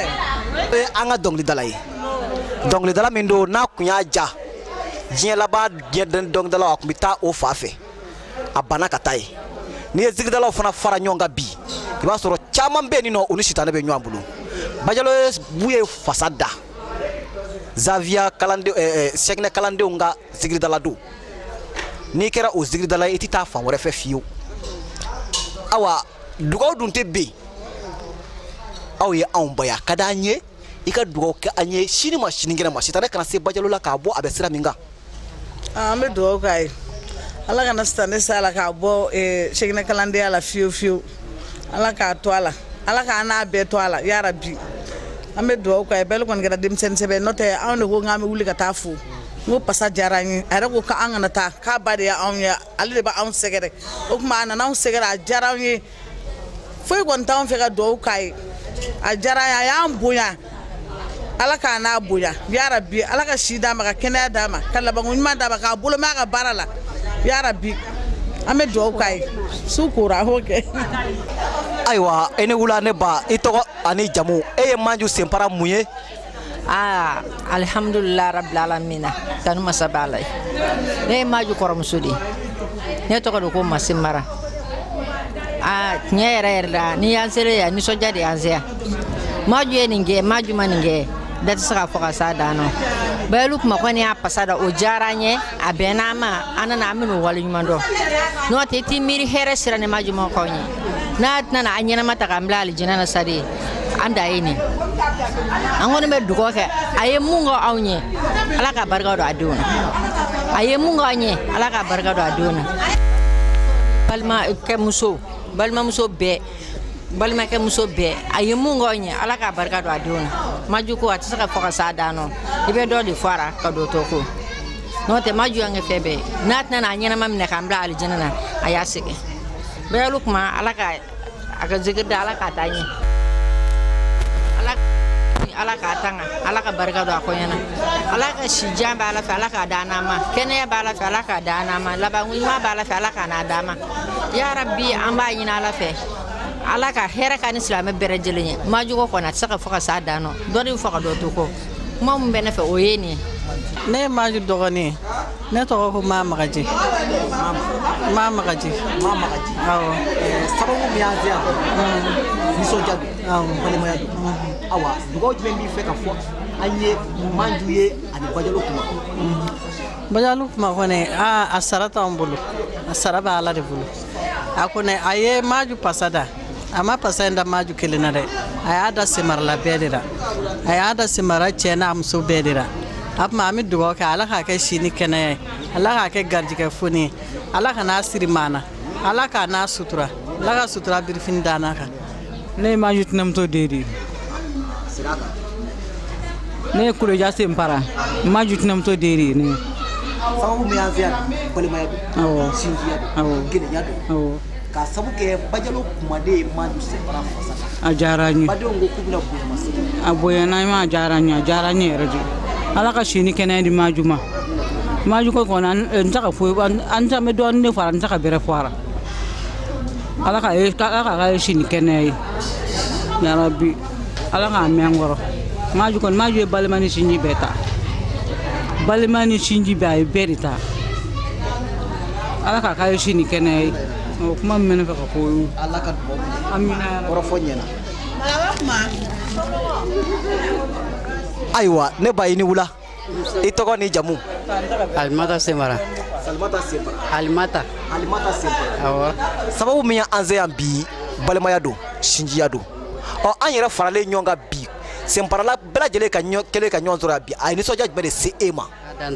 an ka dɔnkilidala ye dɔnkilidala min don n'a kun y'a ja diɲɛ laban dɔnkilidalaw a kun bɛ taa o fa fɛ a banna ka taa ye n'i ye zigidalaw fana fara ɲɔgɔn kan bi i b'a sɔrɔ caman bɛ yen nɔ o ni sitanɛ bɛ ɲɔgɔn bolo bajalo bu ye fasa da Zavia kalande Sɛginɛ kalandenw ka zigidala don n'i kɛra o zigidala i tɛ taa fan wɛrɛ fɛ fiyewu awa dugawu dun tɛ ben aw ye anw ba ya ka d'an ye i ka dugawu kɛ an ye sini ma sinikɛnɛ ma sitanɛ kana se bajalo la k'a bɔ a bɛ sira min kan an bɛ dugawu k'a ye ala kana sitanɛ se a la k'a bɔ Sɛginɛ kalandenya la fiyewu fiyewu ala k'a to a la ala k'a n'a bɛɛ to a la yarabi an bɛ dugawu k'a ye bɛɛ kɔni kɛra denmisɛnnin sɛbɛn n'o tɛ anw de ko k'an bɛ wuli ka taa fo n ko pasa diyara an ye a yɛrɛ ko k'an kana taa k'a ba de y'anw ye ale de b'anw sɛgɛrɛ o tuma a nana anw sɛgɛrɛ a diyara anw ye foyi kɔni t'anw fɛ ka dugawu k'a ye a diyara an ye a y'an bonya ala k'a n'a bonya yarabi ala ka si d'a ma ka kɛnɛya d'a ma ka labanko ɲuman d'a ma k'a bolo mɛn a ka baara la yarabi an bɛ dugawu k'a ye su kora a b'o kɛ ayiwa e ni wula ne ba i tɔgɔ ani jamu e ye manju senpara mun ye alhamdulillah rabbil alamin tanu masabala ne maju kɔrɔmuso de ne tɔgɔ de ko Masimara tiɲɛ yɛrɛ la ni y'an sere ya nisɔndiya de y'an se yan maju ye nin kɛ maju ma nin kɛ bɛɛ tɛ se k'a fɔ ka s'a dan na bayalu kuma kɔni y'a pasa da o diyara an ye a bɛnna an ma an nana an bɛ n'o waleɲuman dɔn n'o tɛ i t'i miiri hɛrɛ sira ni maju ma k'anw ye n'a tɛna a ɲɛnama ta k'an bila alijinɛ na sa de an da ye nin an kɔni bɛ dugawu kɛ a ye mun kɛ anw ye ala ka barika don a denw na a ye mun kɛ anw ye ala ka barika don a denw na balimamuso bɛɛ balimakɛ muso bɛɛ a ye mun kɛ anw ye ala ka barika don a denw na maju ko a tɛ se ka fɔ ka s'a dan na i bɛ dɔ de fɔ a la ka dɔ to ko n'o tɛ maju y'an kɛ fɛn bɛɛ n'a tɛna a ɲɛnama minɛ k'an bila alijinɛ na a y'a sɛgɛn bayalu kuma ala ka a ka zikiri da ala k'a taa ɲɛ ala k'a tanga ala ka barika don a kɔɲɛ na ala ka si jan b'a la fɛ ala k'a d'an ma kɛnɛya b'a la fɛ ala k'a d'an ma labanko ɲuman b'a la fɛ ala k'a n'a d'an ma yarabi an b'a ɲini ala fɛ ala ka hɛrɛ ka ni silamɛ bɛɛ lajɛlen ye majugu kɔni a tɛ se ka fɔ ka s'a dan na dɔ de bɛ fɔ ka dɔ to kɔ kuma min bɛ ne fɛ o ye nin ye ne ye maju dɔgɔnin ne tɔgɔ ko Magaji Magaji awɔ sababu min y'an se yan nisɔndiya don balimaya don awa dugawu jumɛn b'i fɛ ka fɔ an ye manju ye ani bajalo kuma bajalu kuma kɔni a sara t'anw bolo a sara bɛ ala de bolo a kɔni a ye maju pasa da a ma pasa in da maju kelen na dɛ a y'a da semarala bɛɛ de la a y'a da semara cɛ n'a muso bɛɛ de la a tuma an bɛ dugawu kɛ ala k'a kɛ si ni kɛnɛya ye ala k'a kɛ garijɛgɛ foni ye ala ka n'a siri maa na ala k'a n'a sutura ala ka sutura birifini da n'a kan ne ye maju tɛnɛmuso den de ye ne ye kuleja senpara maju tɛnɛmuso den de ye ne sababu min y'an fɛ yan balimaya don sinjiya don kelenya don k'a sabu kɛ bajalo kumaden Madu Sɛnbara fasa la a diyara n ye badenw ko k'u bɛna bonya segin a bonyana ma a diyara n ye yɛrɛ de Ala ka si ni kɛnɛya di Maju ma Maju ko kɔni n tɛ ka foyi an tɛ bɛ dɔɔnin de fara n tɛ ka bɛrɛ fɔ a la Ala ka si ni kɛnɛya ye ya Rabbi Ala k'a mɛn n kɔrɔ Maju kɔni Maju ye balima ni sinji bɛɛ ta balima ni sinji bɛɛ a ye bɛɛ de ta Ala k'a si ni kɛnɛya ye o kuma min bɛ ne fɛ ka fɔ o ye Ala ka dugawu amina kɔrɔ fɔ ɲɛna ayiwa ne ba i ni wula i tɔgɔ ni jamu Alimata Sɛnbara Salimata Sɛnbara Alimata Sɛnbara awɔ sababu min y'an se yan bi balimaya don sinjiya don an yɛrɛ faralen ɲɔgɔn kan bi Sɛnbarala bɛɛ lajɛlen kɛlen ka ɲɔgɔn sɔrɔ yan bi a ye nisɔndiya jumɛn de se e ma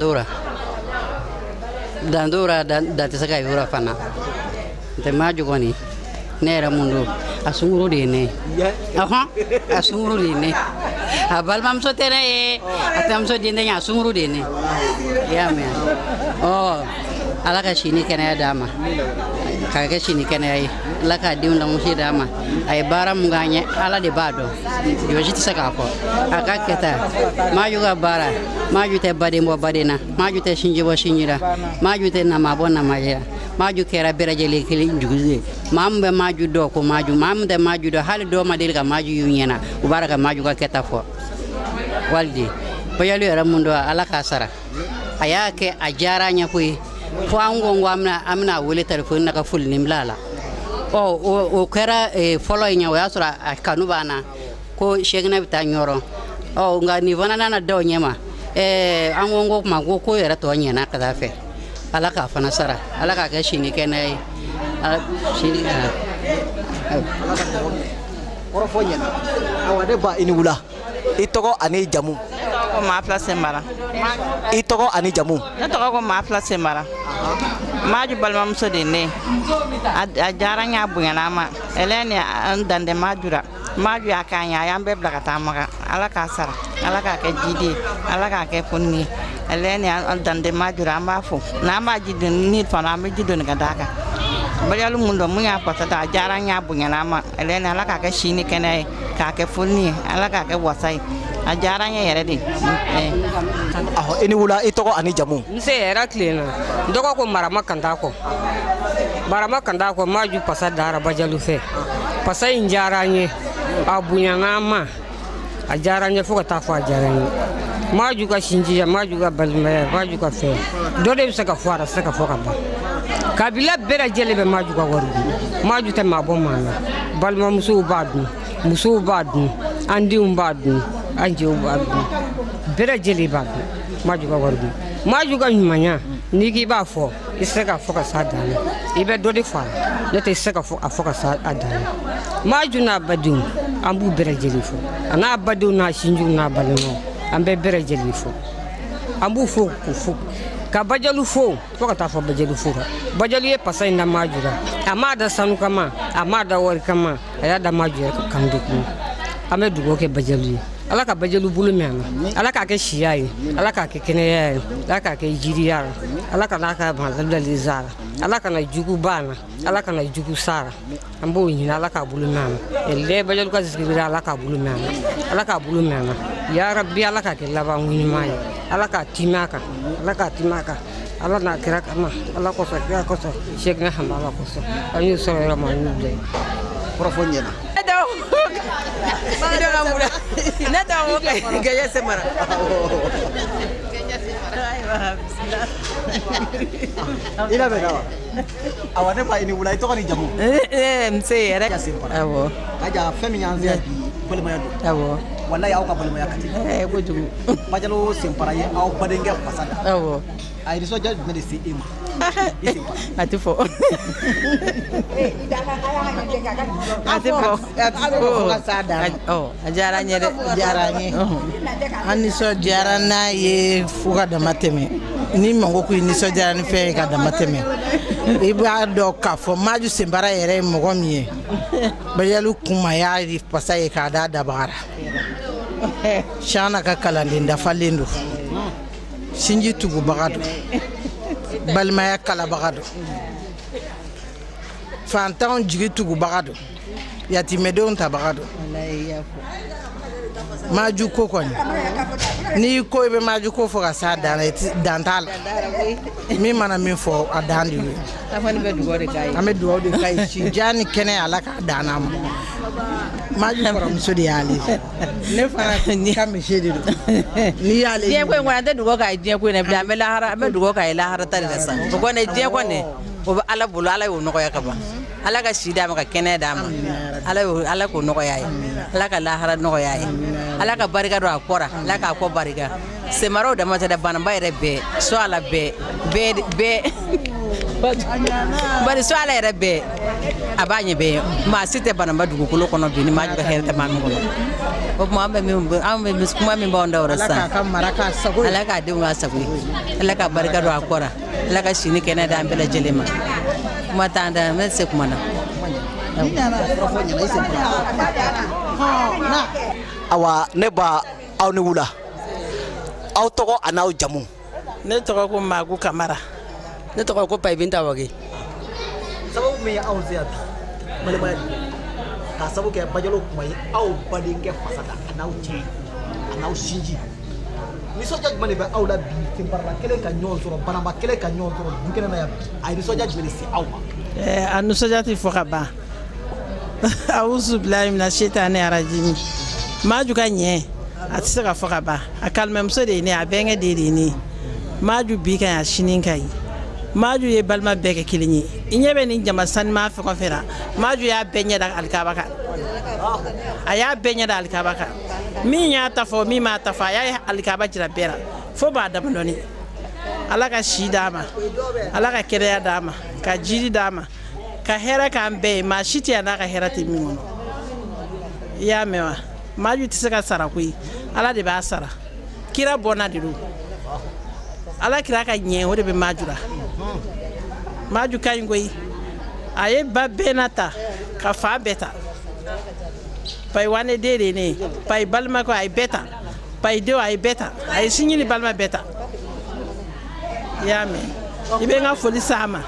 Dandora tɛ se ka yɔrɔ fana ntɛ Maju kɔni ne yɛrɛ mun don a sunkuru de ye ne ye a sunkuru de ye ne a balimamuso tɛ ne ye a tɛmuso den tɛ a sunkuru de ye ne i y'a mɛn Ala ka si ni kɛnɛya d'a ma k'a kɛ si ni kɛnɛya ye Ala k'a denw lamusi d'a ma a ye baara mun k'an ɲɛ Ala de b'a dɔn jɔsi tɛ se k'a fɔ a ka kɛta Maju ka baara Maju tɛ baden bɔ baden na Maju tɛ sinji bɔ sinji la Maju tɛ nama bɔ namaji la Maju kɛra bɛɛ lajɛlen kelen jugu ye maa min bɛ Maju dɔn ko Maju maa min tɛ Maju dɔn hali dɔw ma deli ka Maju y'u ɲɛna u b'a ka Maju ka kɛta fɔ walidi Bajalo yɛrɛ mun dɔn Ala k'a sara a y'a kɛ a diyara an ɲɛ koyi fo an ko an bɛna wele telefɔni na ka foli ni bila a la o kɛra fɔlɔ in ɲɛ o y'a sɔrɔ a kanu b'an na ko Sɛkinɛ bɛ taa Ɲɔrɔ nka nin fana nana da o ɲɛ ma an ko kuma ko yɛrɛ tɔ ɲɛna ka taa fɛ Ala k'a fana sara Ala k'a kɛ sini kɛnɛya ye kɔrɔ fɔ ɲɛna awa ne ba i ni wula i tɔgɔ ani jamu ko Mafila Sɛnbara i tɔgɔ ani jamu ne tɔgɔ ko Mafila Sɛnbara Maju balimamuso de ye ne a diyara n ye a bonyana an ma ɛlɛn ni an dande Maju la Maju y'a k'an ye a y'an bɛɛ bila ka taa Makan Ala k'a sara Ala k'a kɛ jidi ye Ala k'a kɛ foni ye ɛlɛn ni an dande Maju la an b'a fɔ n'an b'a ji doni ni fana an bɛ ji doni ka d'a kan Bajalo mun dɔn mun y'a pasata a diyara n ye a bonyana an ma ɛlɛn ni Ala k'a kɛ si ni kɛnɛya ye k'a kɛ foni ye Ala k'a kɛ wasa ye a diyara n ye yɛrɛ de i ni wula i tɔgɔ ani jamu n se yɛrɛ tilenna dɔgɔ ko Marama Kantako Maju pasa dara Bajalo fɛ pasa in diyara n ye a bonyana an ma a diyara n ye fo ka taa fɔ a diyara n ye Maju ka sinjiya Maju ka balimaya Maju ka fɛn dɔ de bɛ se ka fɔ a la se ka fɔ ka ban kabila bɛɛ lajɛlen bɛ Maju ka wari dun Maju tɛ maa bɔ maa la balimamusow b'a dun musow b'a dun an denw b'a dun an jɛw b'a dun bɛɛ lajɛlen b'a dun Maju ka wari dun Maju ka ɲumanya n'i k'i b'a fɔ i tɛ se k'a fɔ ka s'a dan na i bɛ dɔ de fɔ a la ne tɛ se ka fɔ ka s'a dan na Maju n'a badenw an b'u bɛɛ lajɛlen fɔ a n'a badenw n'a sinjiw n'a balimaw an bɛ bɛɛ lajɛlen fɔ an b'u fɔ k'u fɔ ka Bajalo fo ka taa fɔ Bajalo fo kan Bajalo ye pasa in da Maju la a m'a da sanu kama a m'a da wari kama a y'a da Maju yɛrɛ kan de kun an bɛ dugawu kɛ Bajalo ye Ala ka Bajalo bolo mɛn na Ala k'a kɛ siya ye Ala k'a kɛ kɛnɛya ye Ala k'a kɛ jiriya la Ala kana ka malali zara Ala kana jugu ba na Ala kana jugu sara an b'o ɲini Ala k'a bolo mɛn na ɛlɛ Bajalo ka zikiri Ala k'a bolo mɛn na Ala k'a bolo mɛn na ya Rabbi Ala k'a kɛ laban ɲuman ye Ala k'a timɛ a kan Ala k'a timɛ a kan Ala n'a kira kama Ala kosɔn kira kosɔn Sɛkinɛ hama Ala kosɔn an y'o sɔrɔ yɔrɔ ma an y'u bila kɔrɔ fɔ ɲɛna ne tɔgɔ ko Gɛjɛ Sɛnbara i labɛnna wa awa ne ba i ni wula i tɔgɔ ni jamu nse yɛrɛ awɔ aja fɛn min y'an se yan bi balimaya don awɔ wallahi aw ka balimaya ka di kojugu Bajalo Sɛnbara ye aw badenkɛ fasa da awɔ a ye nisɔndiya jumɛn de se e ma a tɛ fɔ a diyara n ye dɛ a diyara n ye an nisɔndiyara n'a ye fo ka dama tɛmɛ ni mɔgɔ ko i nisɔndiyara ni fɛn ye ka dama tɛmɛ i b'a dɔn k'a fɔ Maju Sɛnbara yɛrɛ ye mɔgɔ min ye Bajalo kuma y'a pasa ye k'a da dabagara Siyana ka kalanden dafalen don sinji tugubaga don balimaya kalabaga don fantanw jigi tugubaga don yatimɛdenw tabaga don maju ko kɔni n'i ko i bɛ maju ko fɔ ka s'a dan na dan t'a la min mana min fɔ a dan de ye an bɛ dugawu de k'a ye sijan ni kɛnɛya Ala k'a dan n'a ma maju kɔrɔmuso de y'ale ne fana ka misi de don n'i y'ale diɲɛ ko in kɔni an tɛ dugawu k'a ye diɲɛ ko in na bilen an bɛ dugawu k'a ye lahara ta de la sa o kɔni diɲɛ kɔni o bɛ Ala bolo Ala y'o nɔgɔya ka ban Ala ka si d'a ma ka kɛnɛya d'a ma Ala k'o nɔgɔya ye Ala ka lahara nɔgɔya ye Ala ka barika don a kɔra Ala k'a kɔ barika semaraw dama tɛ dɛ banaba yɛrɛ bɛɛ so Ala bɛɛ bari so Ala yɛrɛ bɛɛ a b'a ɲɛ bɛɛ maa si tɛ banaba dugukolo kɔnɔ bi ni Maju ka hɛrɛ tɛ maa min kɔnɔ o tuma an bɛ kuma min b'anw da o la sisan Ala k'a denw k'a sago ye Ala ka barika don a kɔra Ala ka si ni kɛnɛya d'an bɛɛ lajɛlen ma kuma t'an da n bɛ se kuma na awa ne ba aw ni wula aw tɔgɔ a n'aw jamu ne tɔgɔ ko Magu Kamara ne tɔgɔ ko Payi Binta Wage sababu min ye anw se yan bi balimaya k'a sababu kɛ Bajalo kuma ye aw badenkɛ fasada a n'aw cɛ a n'aw sinji nisɔndiya jumɛn de bɛ aw la bi senbarala kelen ka ɲɔgɔn sɔrɔ banaba kelen ka ɲɔgɔn sɔrɔ du kɛnɛ na yan bi a ye nisɔndiya jumɛn de se aw ma a nisɔndiya tɛ fɔ ka ban awuzu bilahi mina shetani arajimi Maju ka ɲɛ a tɛ se ka fɔ ka ban a kalimamuso de ye ne a bɛnkɛ de ye ne Maju bi ka ɲi a sini ka ɲi Maju ye balima bɛɛ kɛ kelen ye I ɲɛ bɛ nin jama sanima fɛn o fɛn na Maju y'a bɛɛ ɲɛ da alikaba kan a y'a bɛɛ ɲɛ da alikaba kan min y'a ta fɔ min m'a ta fɔ a y'a alikaba jira bɛɛ la fo b'a dama dɔɔni Ala ka si d'a ma Ala ka kɛnɛya d'a ma ka jiri d'a ma ka hɛrɛ k'an bɛɛ ye maa si tɛ yan n'a ka hɛrɛ tɛ min kɔnɔ I y'a mɛn wa Maju tɛ se ka sara koyi Ala de b'a sara kira bɔnna de don Ala kira ka ɲɛ o de bɛ Maju la Maju ka ɲi koyi a ye ba bɛɛ na ta ka fa bɛɛ ta Payi wane den de ye ne ye Payi balima ko a ye bɛɛ ta Payi denw a ye bɛɛ ta a ye sinji ni balima bɛɛ ta I y'a mɛn I bɛ n ka foli s'a ma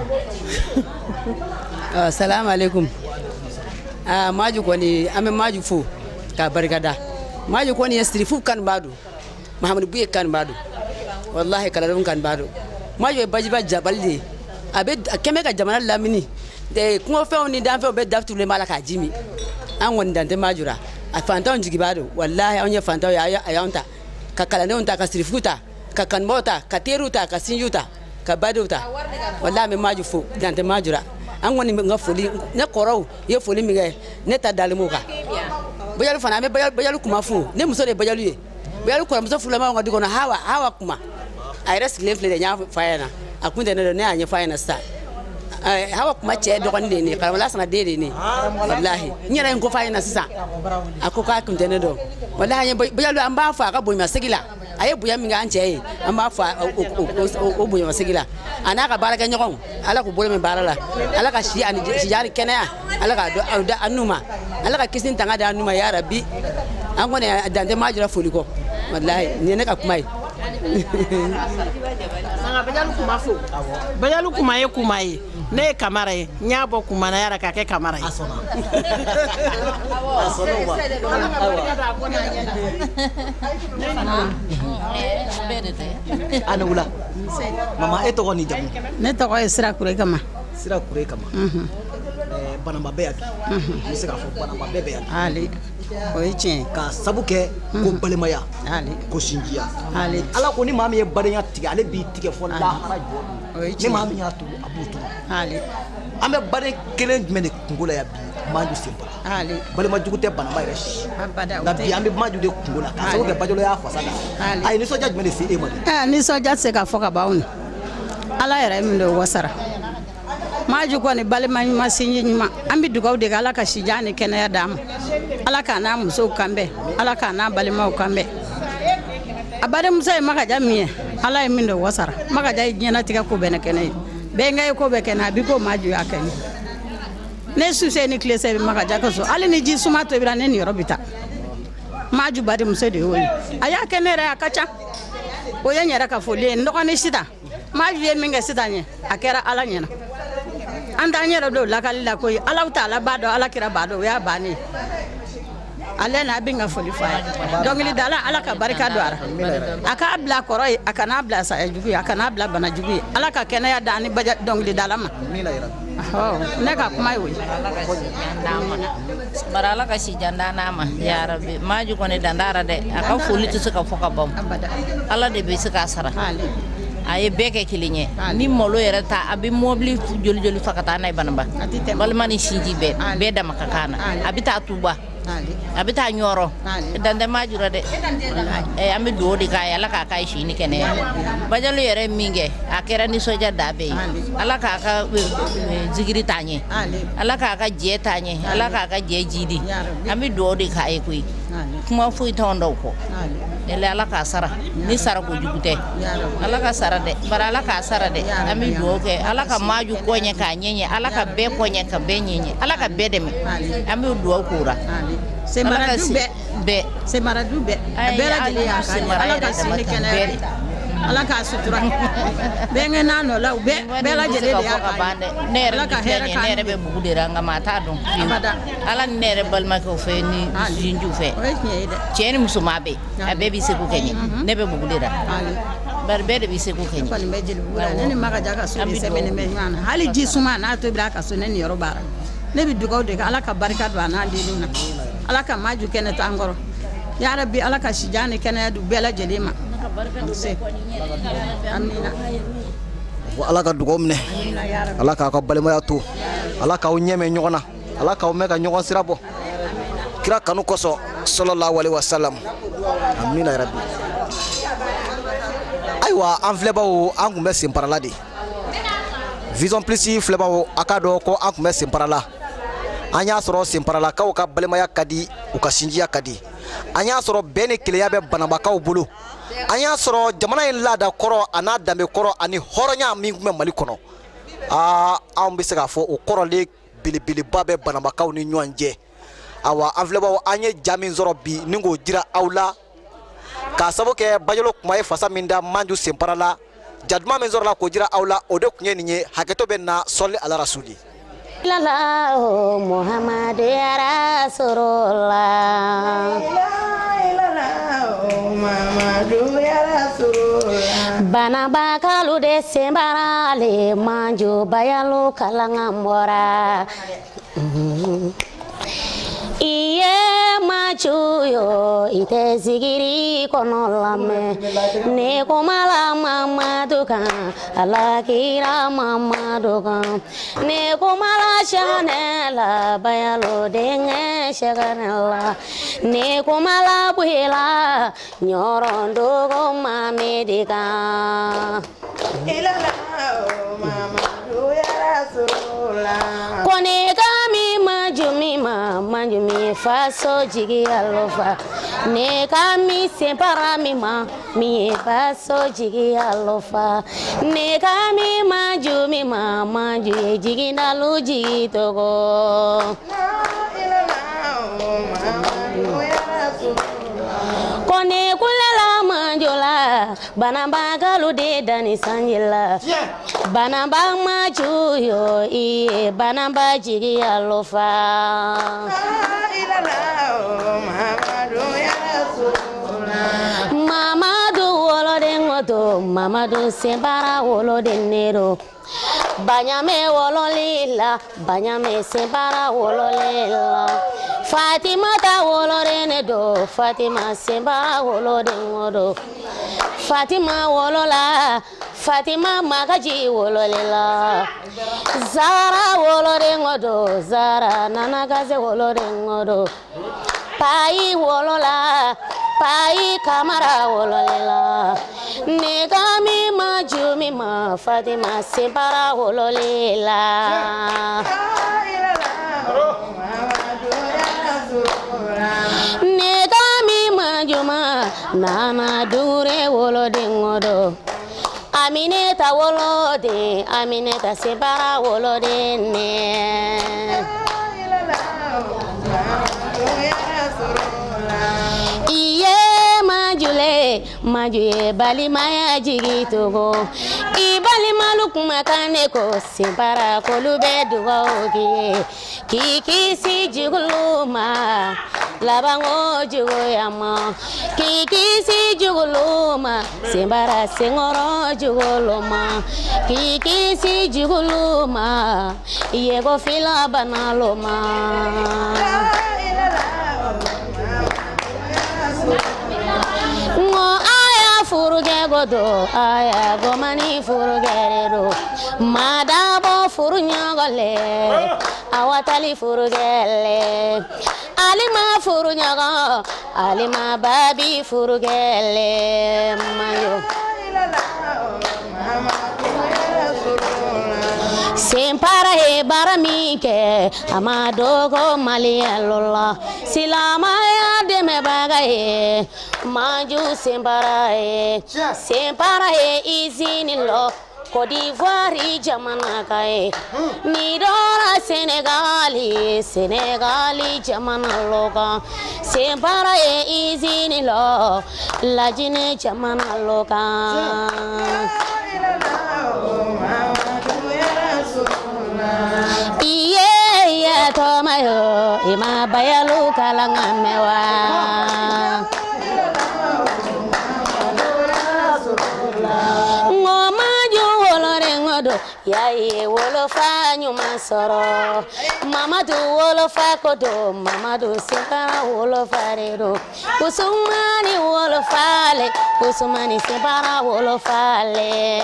salamu alaikum Maju kɔni an bɛ Maju fo k'a barikada Maju kɔni ye Sirifu kanubaa don Mahamadu Buye kanubaa don wallahi Kaladenw kanubaa don Maju ye Bajiba Jabali de ye a kɛmɛ ka jamana lamini kungofɛnw ni danfɛnw bɛɛ datugulen b'a la k'a ji min an kɔni dan tɛ Maju la a fantanw jigi b'a don wallahi anw ye fantanw ye a y'anw ta ka Kaladenw ta ka Sirifu ta ka kanubaw ta ka teriw ta ka sinjiw ta ka badenw ta wallahi an bɛ Maju fo dan tɛ Maju la an kɔni bɛ n ka foli ne kɔrɔw ye foli min kɛ ne ta dalen m'o kan Bajalu fana an bɛ Bajalu kuma fo ne muso de ye Bajalu ye Bajalu kɔrɔmuso fulama ka du kɔnɔ Hawa kuma a yɛrɛ sigilen filɛ de n y'a fɔ a ɲɛna a kun tɛ ne dɔn ne y'a ɲɛfɔ a ɲɛna sisan Hawa kuma cɛ dɔgɔnin de ye ne Karamɔgɔ Lasana den de ye ne wallahi n yɛrɛ ye n ko fɔ a ɲɛna sisan a ko k'a kun tɛ ne dɔn wallahi Bajalu an b'a fɔ a ka bonyamasegin la a ye bonya min kɛ an cɛ ye an b'a fɔ o bonyamasegin la a n'a ka baarakɛɲɔgɔnw Ala k'u bolo mɛn baara la Ala ka sijan ni kɛnɛya Ala k'a da an n'u ma Ala ka kisi ni tanga da an n'u ma ya Rabi an kɔni a dan tɛ Maju la foli kɔ wallahi nin ye ne ka kuma ye Bajalu kuma fo Bajalu kuma ye ne ye Kamara ye n y'a bɔ kuma na yara k'a kɛ Kamara ye a ni wula mama e tɔgɔ ni jamu ne tɔgɔ ye Sira Kure Kama banamba bɛɛ yan bi n bɛ se k'a fɔ banamba bɛɛ bɛ yan hali o ye tiɲɛ k'a sabu kɛ ko balimaya ko sinjiya Ala ko ni maa min ye badenya tigɛ ale b'i tigɛ fɔ lahara jɔ ni maa min y'a tugu a b'o tugu an bɛ baden kelen jumɛn de kungo la yan bi Maju senbara balima jugu tɛ banamba yɛrɛ si nka bi an bɛ Maju de kungo la k'a sabu kɛ Bajalo y'a fasa da a ye nisɔndiya jumɛn de se e ma de nisɔndiya tɛ se ka fɔ ka ban anw Ala yɛrɛ min don o wasara Maju kɔni balima ɲuman sinji ɲuman an bɛ dugawu de kɛ Ala ka sijan ni kɛnɛya d'a ma Ala k'a n'a musow kanbɛn Ala k'a n'a balimaw kanbɛn a badenmuso ye Makaja min ye Ala ye min don wasara Makaja ye diɲɛnatigɛ ko bɛɛ kɛ ne ye bɛnkɛ ye ko bɛɛ kɛ ne a bi ko Maju y'a kɛ ne ne suse ni tile se bɛ Makaja ka so hali ni ji suma tobira ne ni yɔrɔ bɛ taa Maju badenmuso de y'o ye a y'a kɛ ne yɛrɛ a ka ca o ye n yɛrɛ ka foli ye n dɔgɔnin Sita maju ye min kɛ sisan ye a kɛra ala ɲɛna an t'an yɛrɛ don lakali la koyi ala t'ala b'a dɔn ala kira b'a dɔn o y'a bannen ale n'a bɛ ka foli fa ye dɔnkilidala ala ka barika don a k'a bila kɔrɔ ye a kana bila saya jugu ye a kana bila bana jugu ye ala ka kɛnɛya da ni dɔnkilidala ma ne ka kuma ye o ye bara ala ka si janda n'a ma ya rabbi maju kɔni dandara dɛ a ka foli tɛ se ka fɔ ka ban ala de bɛ se k'a sara a ye bɛɛ kɛ kelen ye ni malo yɛrɛ ta a bɛ mɔbili joli joli fa ka taa n'a ye banaba balima ni sinji bɛɛ dama ka kan na a bɛ taa tuba a bɛ taa ɲɔrɔ dantɛ majura dɛ an bɛ dugawu de k'a ye ala k'a ka si ni kɛnɛya bajalo yɛrɛ min kɛ a kɛra nisɔndiya da bɛɛ ye ala k'a ka zikiri taa ɲɛ ala k'a ka jɛ taa ɲɛ ala k'a ka jɛ jidi an bɛ dugawu de k'a ye koyi kuma foyi t'anw dɔw kɔ ele ala k'a sara ni sara kojugu tɛ ala ka sara dɛ bari ala k'a sara dɛ an bɛ dugawu kɛ ala ka maju kɔɲɛ k'a ɲɛɲɛ ala ka bɛɛ kɔɲɛ ka bɛɛ ɲɛɲɛ ala ka bɛɛ dɛmɛ an bɛ dugawu k'o la semaradu bɛɛ semaradu bɛɛ a bɛɛ lajɛlen y'a ka ala ka sini kɛnɛya ala k'a sutura bɛɛ ŋɛ n'a nɔ la u bɛɛ lajɛlen de y'a ka ne yɛrɛ bɛ bugu de la nka maa t'a dɔn ala ni ne yɛrɛ balimakɛw fɛ ni sinjiw fɛ cɛ ni muso maa bɛɛ a bɛɛ b'i seko kɛ ɲɛ ne bɛ bugu de la bari bɛɛ de b'i seko kɛ ɲɛ kɔni bɛ jelibugu la ne ni Maga ka so de sɛbɛnnen bɛ ɲɔgɔn na hali ji suma n'a tobira a ka so ne ni yɔrɔ baara ne bɛ dugawu de kɛ ala ka barika don a n'a denw na ala ka maju kɛnɛ to an kɔrɔ ya rabbi ala ka sijan ni kɛnɛya du bɛɛ lajɛlen ma amina ala ka dugawu minɛ ala k'a ka balimaya to ala k'aw ɲɛmɛ ɲɔgɔn na ala k'aw mɛn ka ɲɔgɔn sira bɔ kira kanu kosɔn sallallahu alaihi wasallam amina yarabi ayiwa an filɛbaw an kun bɛ senparala de Vision Plus filɛbaw a k'a dɔn ko an kun bɛ senparala an y'a sɔrɔ senparalakaw ka balimaya ka di u ka sinjiya ka di an y'a sɔrɔ bɛn ni keleya bɛ banabakaw bolo an y'a sɔrɔ jamana in laada kɔrɔ a n'a danbe kɔrɔ ani hɔrɔnya min tun bɛ Mali kɔnɔ anw bɛ se k'a fɔ o kɔrɔlen belebeleba bɛ banabakaw ni ɲɔgɔn cɛ awa an filɛbaw an ye ja min sɔrɔ bi ni k'o dira aw la k'a sababu kɛ Bajalo kuma ye fasa min da Maju senparala ja duman min sɔrɔ la k'o dira aw la o de tun ye nin ye hakɛto bɛ na sɔli ala rasuli Lala Muhammad ya Rasulullah Bana bakalu de sembarale Maju Bajalo kalangan mora Iye maju yo ite zikiri kono lame ne komala Mamadu kan ala kira Mamadu kan ne komala Chanela Bajalo denge shaganela ne komala buhela nyorondo go mamedika ilala Mamadu ya Rasulullah kone kami majumi faso jigi alofa ne kami separa mi faso jigi alofa ne kami majumi maju jigi nalu jigi togo kone kulela manjola banamba galu de dani sanjila banamba maju yo iye banamba jigi alofa Mamadu wolo de ngoto Mamadu sembara wolo de nero Banyame wolo lila Banyame sembara wolo lila Fatima ta wolo de nedo Fatima sembara wolo de ngodo Fatima wolo la Fatima magaji wolo lila Zara wolo de ngodo Zara nanagaze wolo de ngodo Pai wolo la Pai kamara wolo lela Negami majumi ma Fatima sembara wolo lela Negami majuma Nana dure wolo dengodo Amineta wolo de Amineta sembara wolo de ne Iye majule balimaya jigi togo ibali malu kuma kane ko simpara kolu be dugawu kiki si juguluma labango jugoyama kiki si juguluma simpara singoro juguluma kiki si juguluma yego fila banaloma ngo aya furuge godo aya gomani furuge do madabo furunyagole awatali furugele alima furunyago alima babi furugele mayo Sempara he baramike amadogo malialola silama ya deme bagaye maju sempara he izinilo Côte d'Ivoire jamana kae nidora Senegali jamana loka sempara e izinilo lajine jamana loka Iye tomayo ima bayalu kalangamewa Yaye wolofa nyuma soro Mamadu wolofa kodo Mamadu sempara wolofa redo Usumani wolofale Usumani sempara wolofale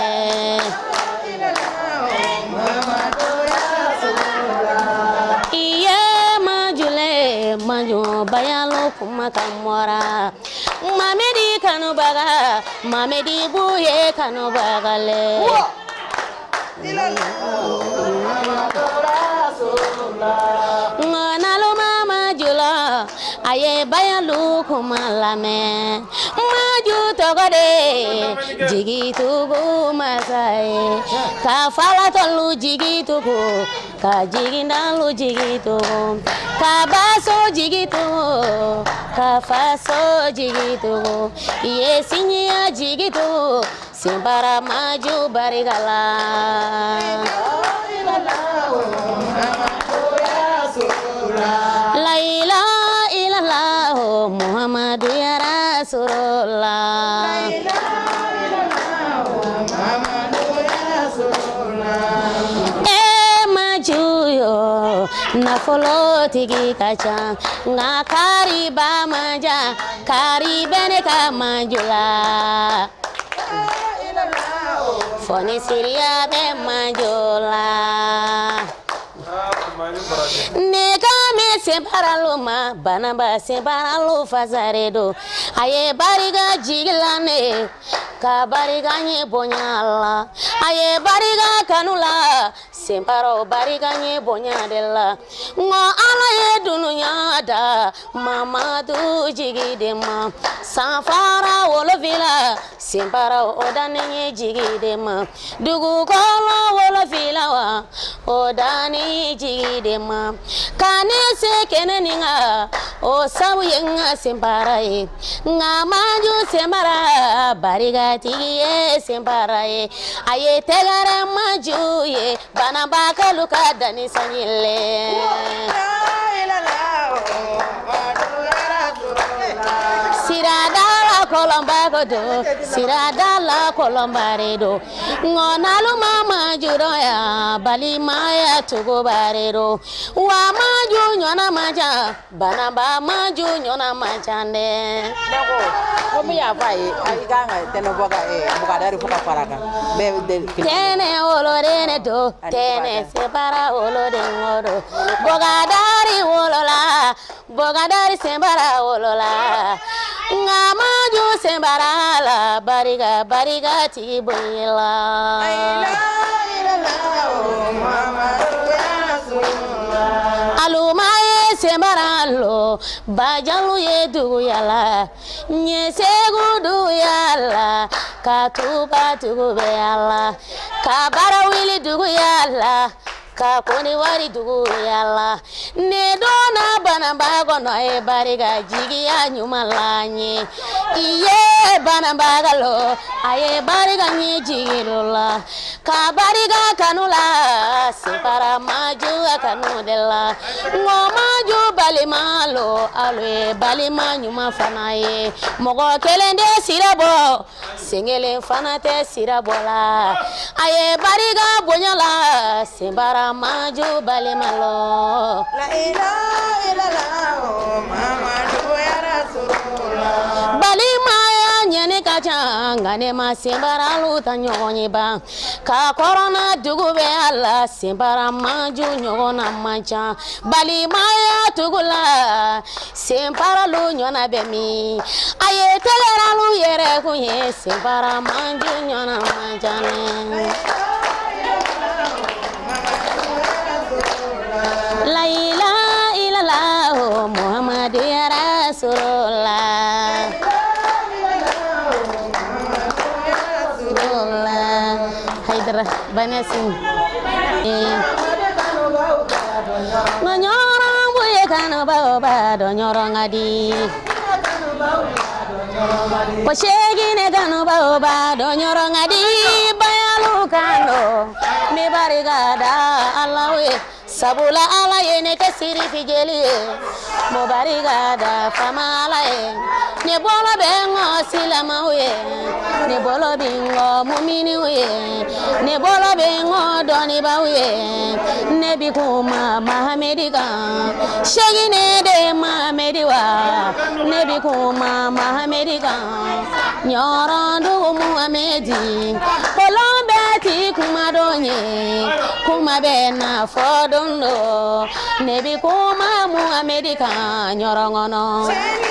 Iye majule maju bayalo kumakamora Mamedi kanubaga Mamedi buye kanubagale Nalo mama jula aye bayalu kumalame maju togode jigi tugu masai ka fala tolu jigi tugu ka jigi nalu jigi tugu ka baso jigi tugu ka faso jigi tugu ye sinya jigi tugu Simbara maju barigala La ilaha illallah Muhammadu ya Rasulullah maju yo na folo tigi kaca nga kariba manja karibene ka majula Foni siria be majola Nega me separaluma banaba separalu fazaredo aye bariga jigilane ka bariga nye bonyala aye bariga kanula semparo bariga nye bonyadela ngo ala ye dununya da mamadu jigidema safara wolovila sempara odane jigidema dugu kolo wolovila wa odani jigidema kanese keneninga o sabu yenga sempara ye ngamaju sempara bariga tigiye sempara ye aye tegara maju ye banabaka luka dani sanyile Siradala kolomba do siradala kolomba redo ngonalu mama juroya bali maya tugo baredo wa maju nyona maja banaba maju nyona majande Dako komi ya fai aganga teno boga dari fuka faraka tene olorene do tene separa olode ngodo boga dari sembara olola ngamaju sembara la bariga tiboyela alumaye sembara lo bajalu ye duyala nye segu duyala katuba tugubeyala kabara wili duyala ka koni wari dugu yalla ne dona bana ba gono e bariga jigi ya nyumala nye iye bana bagalo aye bariga nye jigi lola ka bariga kanula separa maju kanudela ngomaju balimalo alwe balima nyuma fanaye mogo kelende sirabo singele fanate sirabola aye bariga bonyala sebara maju balimalo la ilaha illallah muhammadu ya rasulullah balima ya nyene kacha ngane ma sebara luta nyonye ba ka corona dugube alla sebara maju nyona mancha balima ya tugula sebara lu nyona bemi aye telera lu yere kunye sebara maju nyona mancha la ilaha illallah muhammadu ya rasulullah haidara banasin nyoro buye kanu baba do nyoro ngadi poshegine kanu baba do nyoro ngadi bayalu kando me barigada allahwe sabula ala yene kasiri fijeli mo barigada fama ala ne bolo bengo silama we ne bolo bingo mumini we ne bolo bengo doni ba we ne bikuma mahamediga shegine de mahamediwa ne bikuma mahamediga nyoro ndu muhamedi kolombe ti kuma donye kuma bena fodondo ne bikuma muhamediga nyoro ngono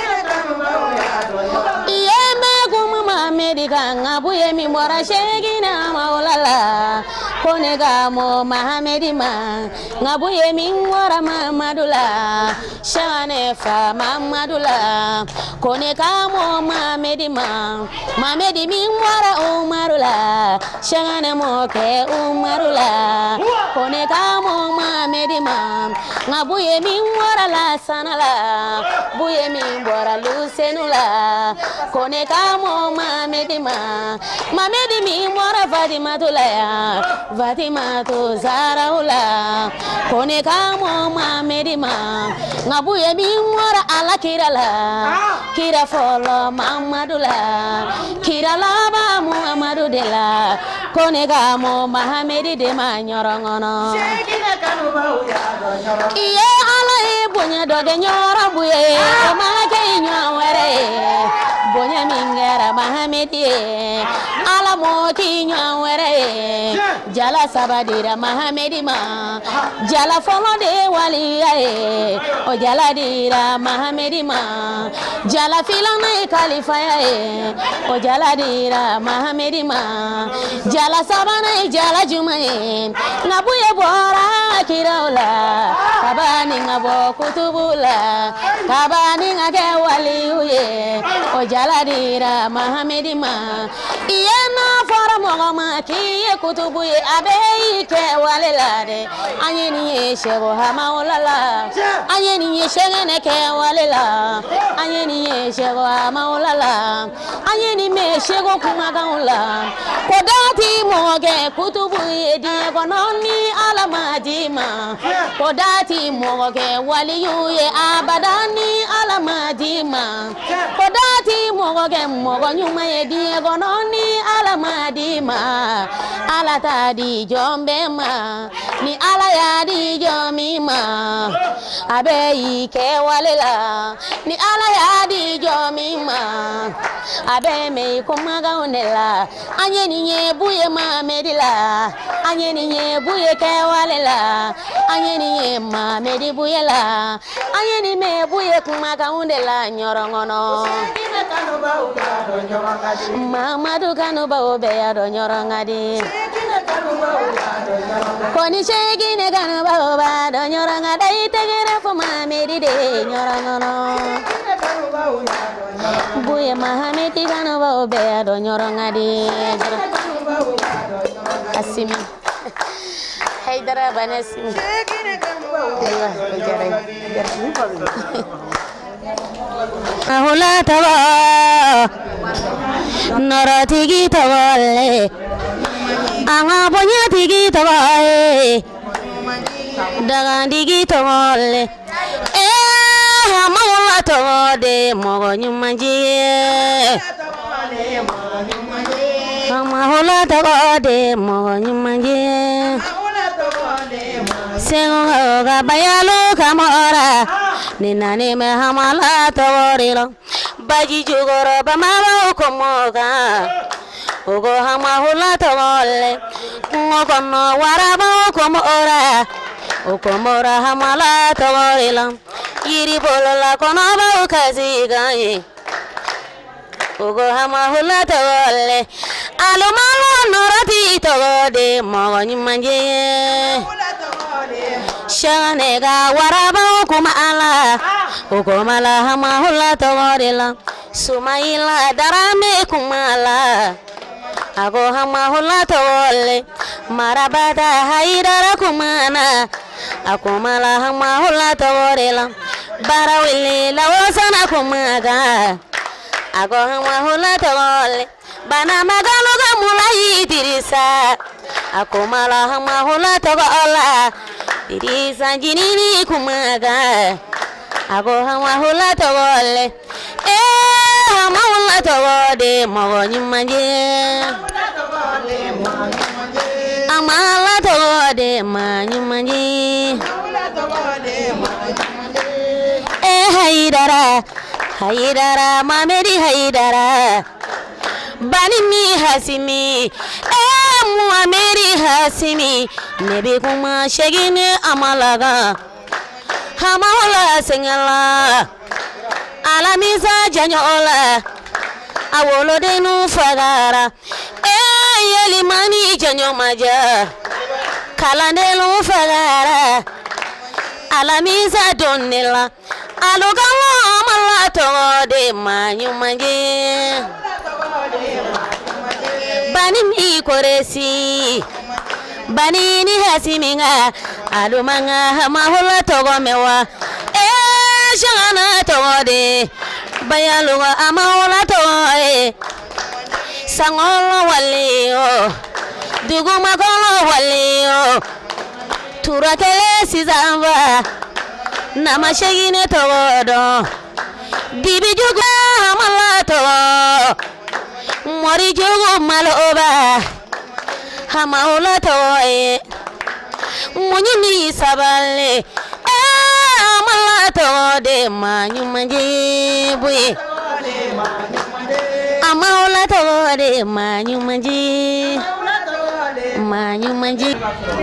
Iyeme kuma Amerika ngabuye mi mora shegina maulala konega mo Mahamedima ngabuye mi mora Mamadula shane fa Mamadula konega mo Mahamedima Mamedi mi mora Umarula shane mo ke Umarula konega mo Mahamedima ngabuye mi mora la sanala buye mi mora lusenula kone kamo mamedima mamedimi mora Fatima tulaya Fatima to zaraula kone kamo mamedima ngabuye mi mora alakirala kira folo mamadula kira laba muhammadu dela kone kamo mahamedi de manyorongono iye ala bunya doge nyoro buye amake nyawere bonya mingera mahamedi ala moti nyawere jala sabadira mahamedi ma jala folo de waliye o jala dira mahamedi ma jala filana khalifa ye o jala dira mahamedi ma jala sabana jala jumaye nabuye bora kiraula kabani ngabo kutubula kabani ngake waliye o jala dira mahamedi ma iyena fora mogoma kiye kutubuye abeyi ke walelade anyeni ye shebo hamaulala anyeni ye shegene ke walela anyeni ye shebo hamaulala anyeni me shego kumagaula kodati moge kutubuye die gononi alamadima kodati moge waliyuye abadani alamadima kodati moge mogo nyuma ye die gononi alamadima ala tadi jombema ni ala ya di jomima abeyi ke walela ni ala ya di jomima abe me kumaga onela anyeni ye buye ma medila anyeni ye buye ke walela anyeni ye ma medi buye la anyeni me buye kumaga onela nyorongono Mamadu kanu ba obe ya do nyorongadi koni shegine kanu ba oba do nyorongada itegere fo mamedi de nyorongono buye mahamedi kanu ba obe ya do nyorongadi asimi Haidara Banesim. Ahula tawa nora tigi tawale anga bonya tigi tawae daga tigi tawale amawala tawade mogo nyumanji amawala tawade mogo nyumanji sengo ga bayalo kamora ninane me hamala tawarilo baji jugoro bamawa komoga ogo hamahula tawale ngokono waraba komora okomora hamala tawarilo yiri bolola kono ba kaziga ogo hamahula tawale alomalo norati tawade mawani manje shanega waraba kumala okomala hamahula tawarilo sumaila darame kumala ago hamahula tawale marabada haidara kumana akomala hamahula tawarilo barawili lawasana kumaga ago hamahula tawale bana magalo gamula yidirisa akomala hamahula tawala dirisa jinini kumaga ago hamahula tawale hamahula tawade mawani manje amala tawade mani manje haidara haidara mamedi haidara bani mi hasimi muameri hasimi nebe kuma shagine amalaga hamala sengala alamisa janyola awolo denu fagara yeli mani janyo maja kalandelu fagara alamisa donnela alugalo amala de manyu manje bani mi koresi bani ni hasiminga alumanga hamahula togo mewa shana togo de bayaluga amahula togo sangolo walio duguma kolo walio turakele sizamba nama shagine togo bibi jugo hamala togo mori jugo maloba hamahula togo munyini sabale amala togo de manyu manje bui amala togo de manyu manje manyu manje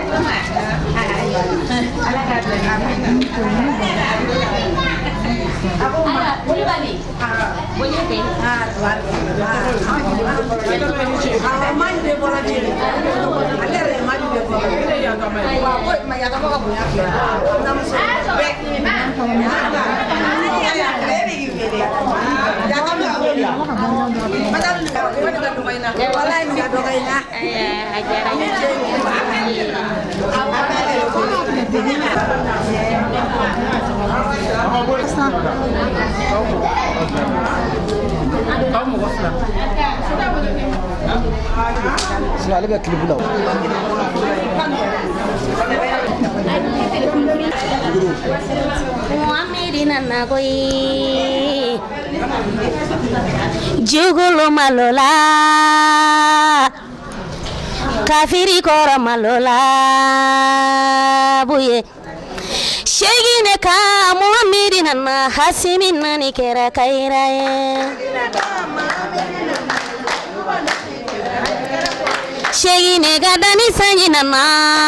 Sila lebih klip dulu. Muamidina nagoi jugulu malola kafiri kora malola buye shegine ka muamidina na hasimina ni kera kairaye shegine ga dani sanyina na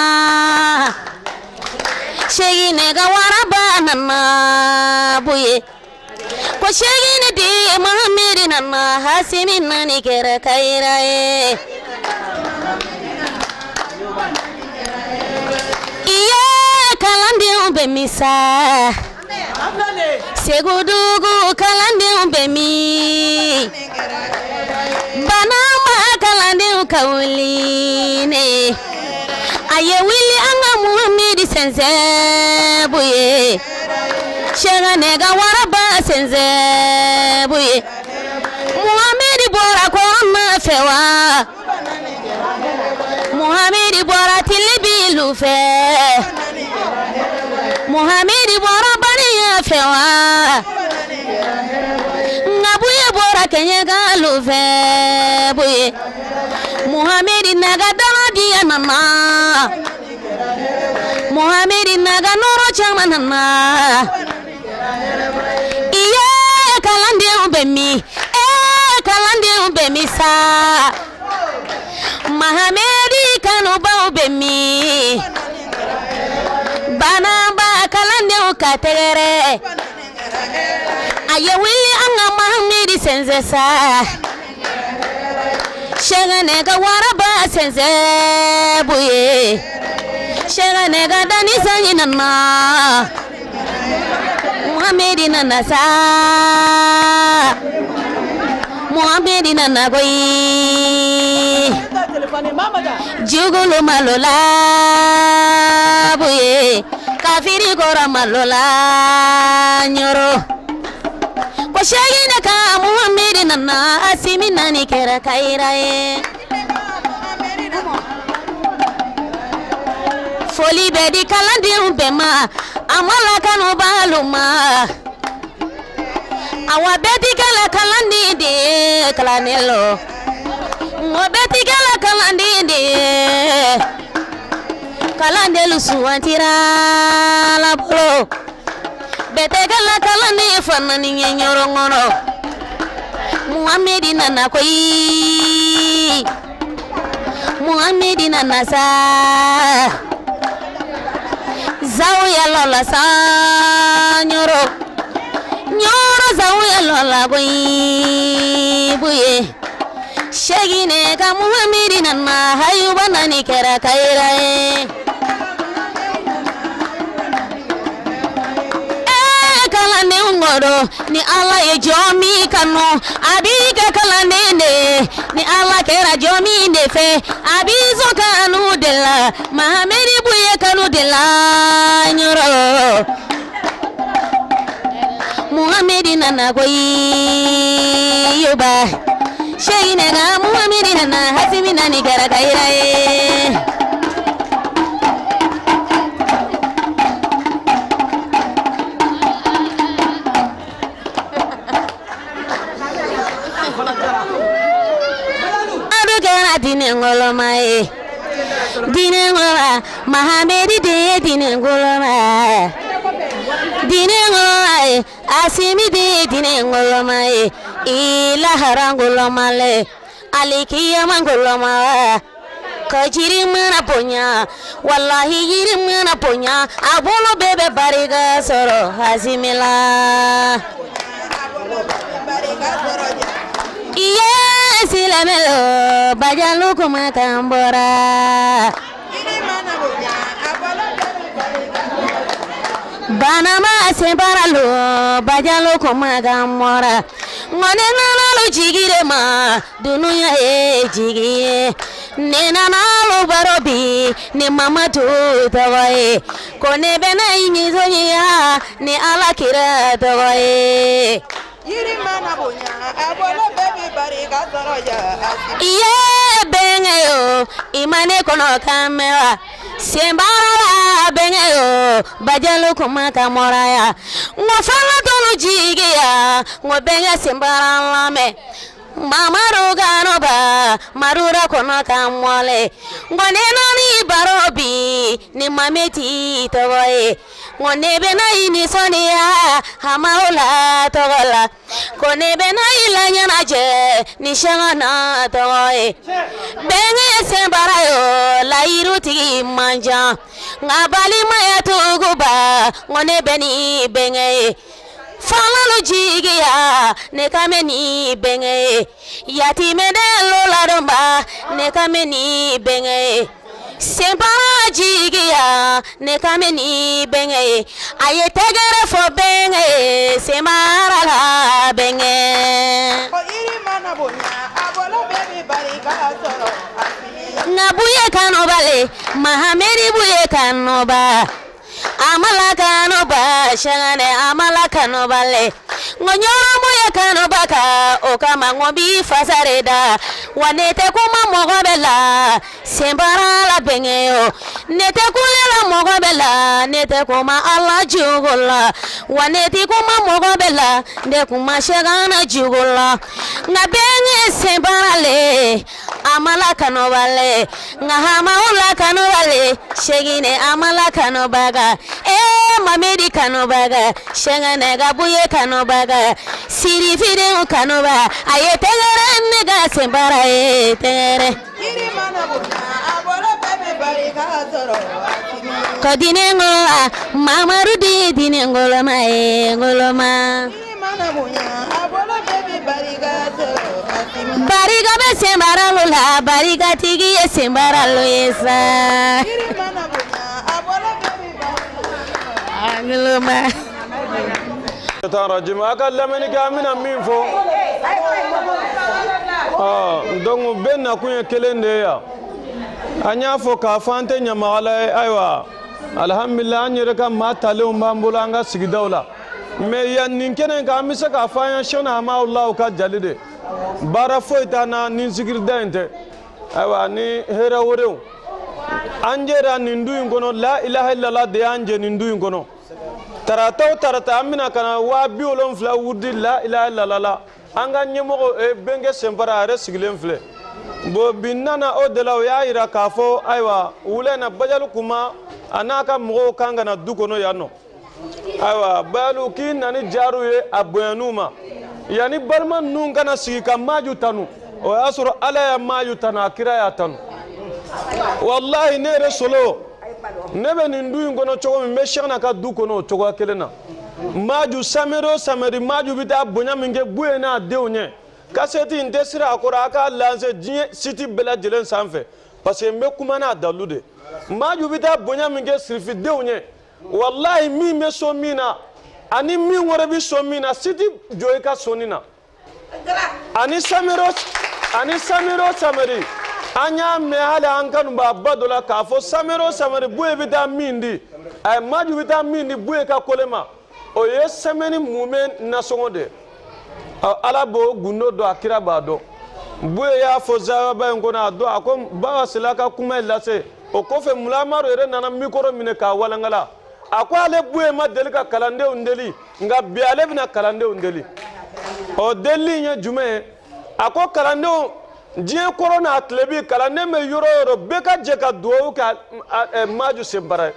shegine ga waraba na buye ko shegine di muhammadina na hasimina ni kera kairaye iya kalandi umbe misa segudugu kalandi umbe mi banama kalandi ukauline aye wili anga muhammadi senze buye shega nega waraba senze buye muhammadi bora ko ma fewa muhammadi bora tilibi lufe muhammadi bora bariya fewa ngabuye bora kenyega lufe buye muhammadi naga dala diya mama muhammadi naga noro chama nana iye kalande ubemi sa muhammadi kanu ba ubemi bana ba kalande ukategere aye wili anga muhammadi senze sa shega nega waraba senze buye shega nega dani sanyi nana muhammadi nana sa muhammadi nana goyi jugulu malola buye kafiri gora malola nyoro ko shegi neka muhammadi nana asimi nani kera kairaye foli bedi kalandi umbema amala kanu baluma awa bedi kala kalandi de kalanelo ngo bedi kala kalandi de kalandelu suwantira la bolo bete kala kalandi fanani nyoro ngono muhammadi nana koyi muhammadi nana sa Zawya lola sa nyoro zawya lola buye shegine ka muhammadi nana hayuba nani kera kairae kalane ngoro ni ala ye jomi kanu abiga kalane ni ala kera jomi nefe abizo kanu dela muhammadi buye kanu dela nyoro muhammadi nana goyi yoba shegine ga muhammadi nana hasimi nani kera kairae dine ngoloma dine ngoloma muhammadi de dine ngoloma dine ngoloma asimi de dine ngoloma ilahara ngoloma le alikiyama ngoloma kajiri mana ponya wallahi yiri mana ponya abolo bebe bariga soro hasimila silamelo bajalu kuma kambora banama sembaralo bajalu kuma kambora ngone nanalu jigire ma dunuya jigiye ne nanalu barobi ne mamatu tawaye kone bena inyi zonya ne alakira tawaye yiri mana bonya abolo bebe bariga soroja iye bengeyo imane kono kamera sembara bengeyo bajalu kuma kamoraya ngofala tonu jigiya ngobenga sembara lame mamaru ganoba marura kono kamole ngone nani barobi ni mameti toye ngone bena ini sonia hamaula togola kone bena ilanya naje ni shangana toye benge sembarayo la iruti manja ngabali maya tuguba ngone beni benge Falalo jigiya ne kameni benge yatime de lola domba ne kameni benge sempara jigiya ne kameni benge aye tegere fo benge semara la benge o iri mana bonya abolo bebe barika soro ngabuye kanobale mahameri buye kanoba amala kanoba shangane amala kanobale ngonyoro buye kanobaka okama ngobi fasareda wanete kuma mogobela sembara la bengeyo nete kulela mogobela nete kuma alla jugola wanete kuma mogobela de kuma shagana jugola ngabenge sembara le amala kanobale ngahama ula kanobale shegine amala kanobaga mamedi kanobaga shangane gabuye kanobaga siri fide kanoba ayetegere nega sembara tere kodinengola mamarudi dinengola mae ngoloma bariga be sembara lola bariga tigi sembara loesa ngoloma rajim akalameni kamina minfo donc benna kunya kelende ya anya fo ka fante nyamala aywa alhamdulillah anyere ka matale mbambula anga sigidawla me ya ninkene ka mise ka fanya shona ma Allah ka jalide bara foita na nin sigirdente aywa ni hera wore anjera nindu ngono la ilaha illallah de anje nindu ngono tarata amina kana wa biolon fla wudi la ilaha illallah anga nyemo benge sempara are sigilen fle bo binana o de la ya ira kafo aywa wulena bajalu kuma anaka mo kanga na dukono yano aywa balu kin nani jaruye abyanuma yani balman nun kana sigi kamaju tanu o asro ala ya maju tana kira ya tanu wallahi ne resolo nebe nindu ngono chogo me shana ka dukono chogo kelena maju sameri maju bita bonya minge buena deunye kaseti ndesira akora aka lanze jinye city bela jelen sanfe parce que me kumana dalude maju bita bonya minge sirfi deunye wallahi mi me so mina ani mi ngore bi so mina city joyka sonina ani sameri anya me hala ankanu ba badola ka fo sameri buye bita mindi ay maju bita mindi buye ka kolema o ye semeni mumen nasongode ala bo gundo do akira bado buye ya fo zaba ngona do akom ba silaka kuma lase o kofe mulamaro ere nana mikoro mine ka walangala akwa ale buye ma delika kalande undeli nga biale bina kalande undeli o deli nya jume ako kalande jiye corona atlebi kalande me yoro beka jeka do ka maju sembara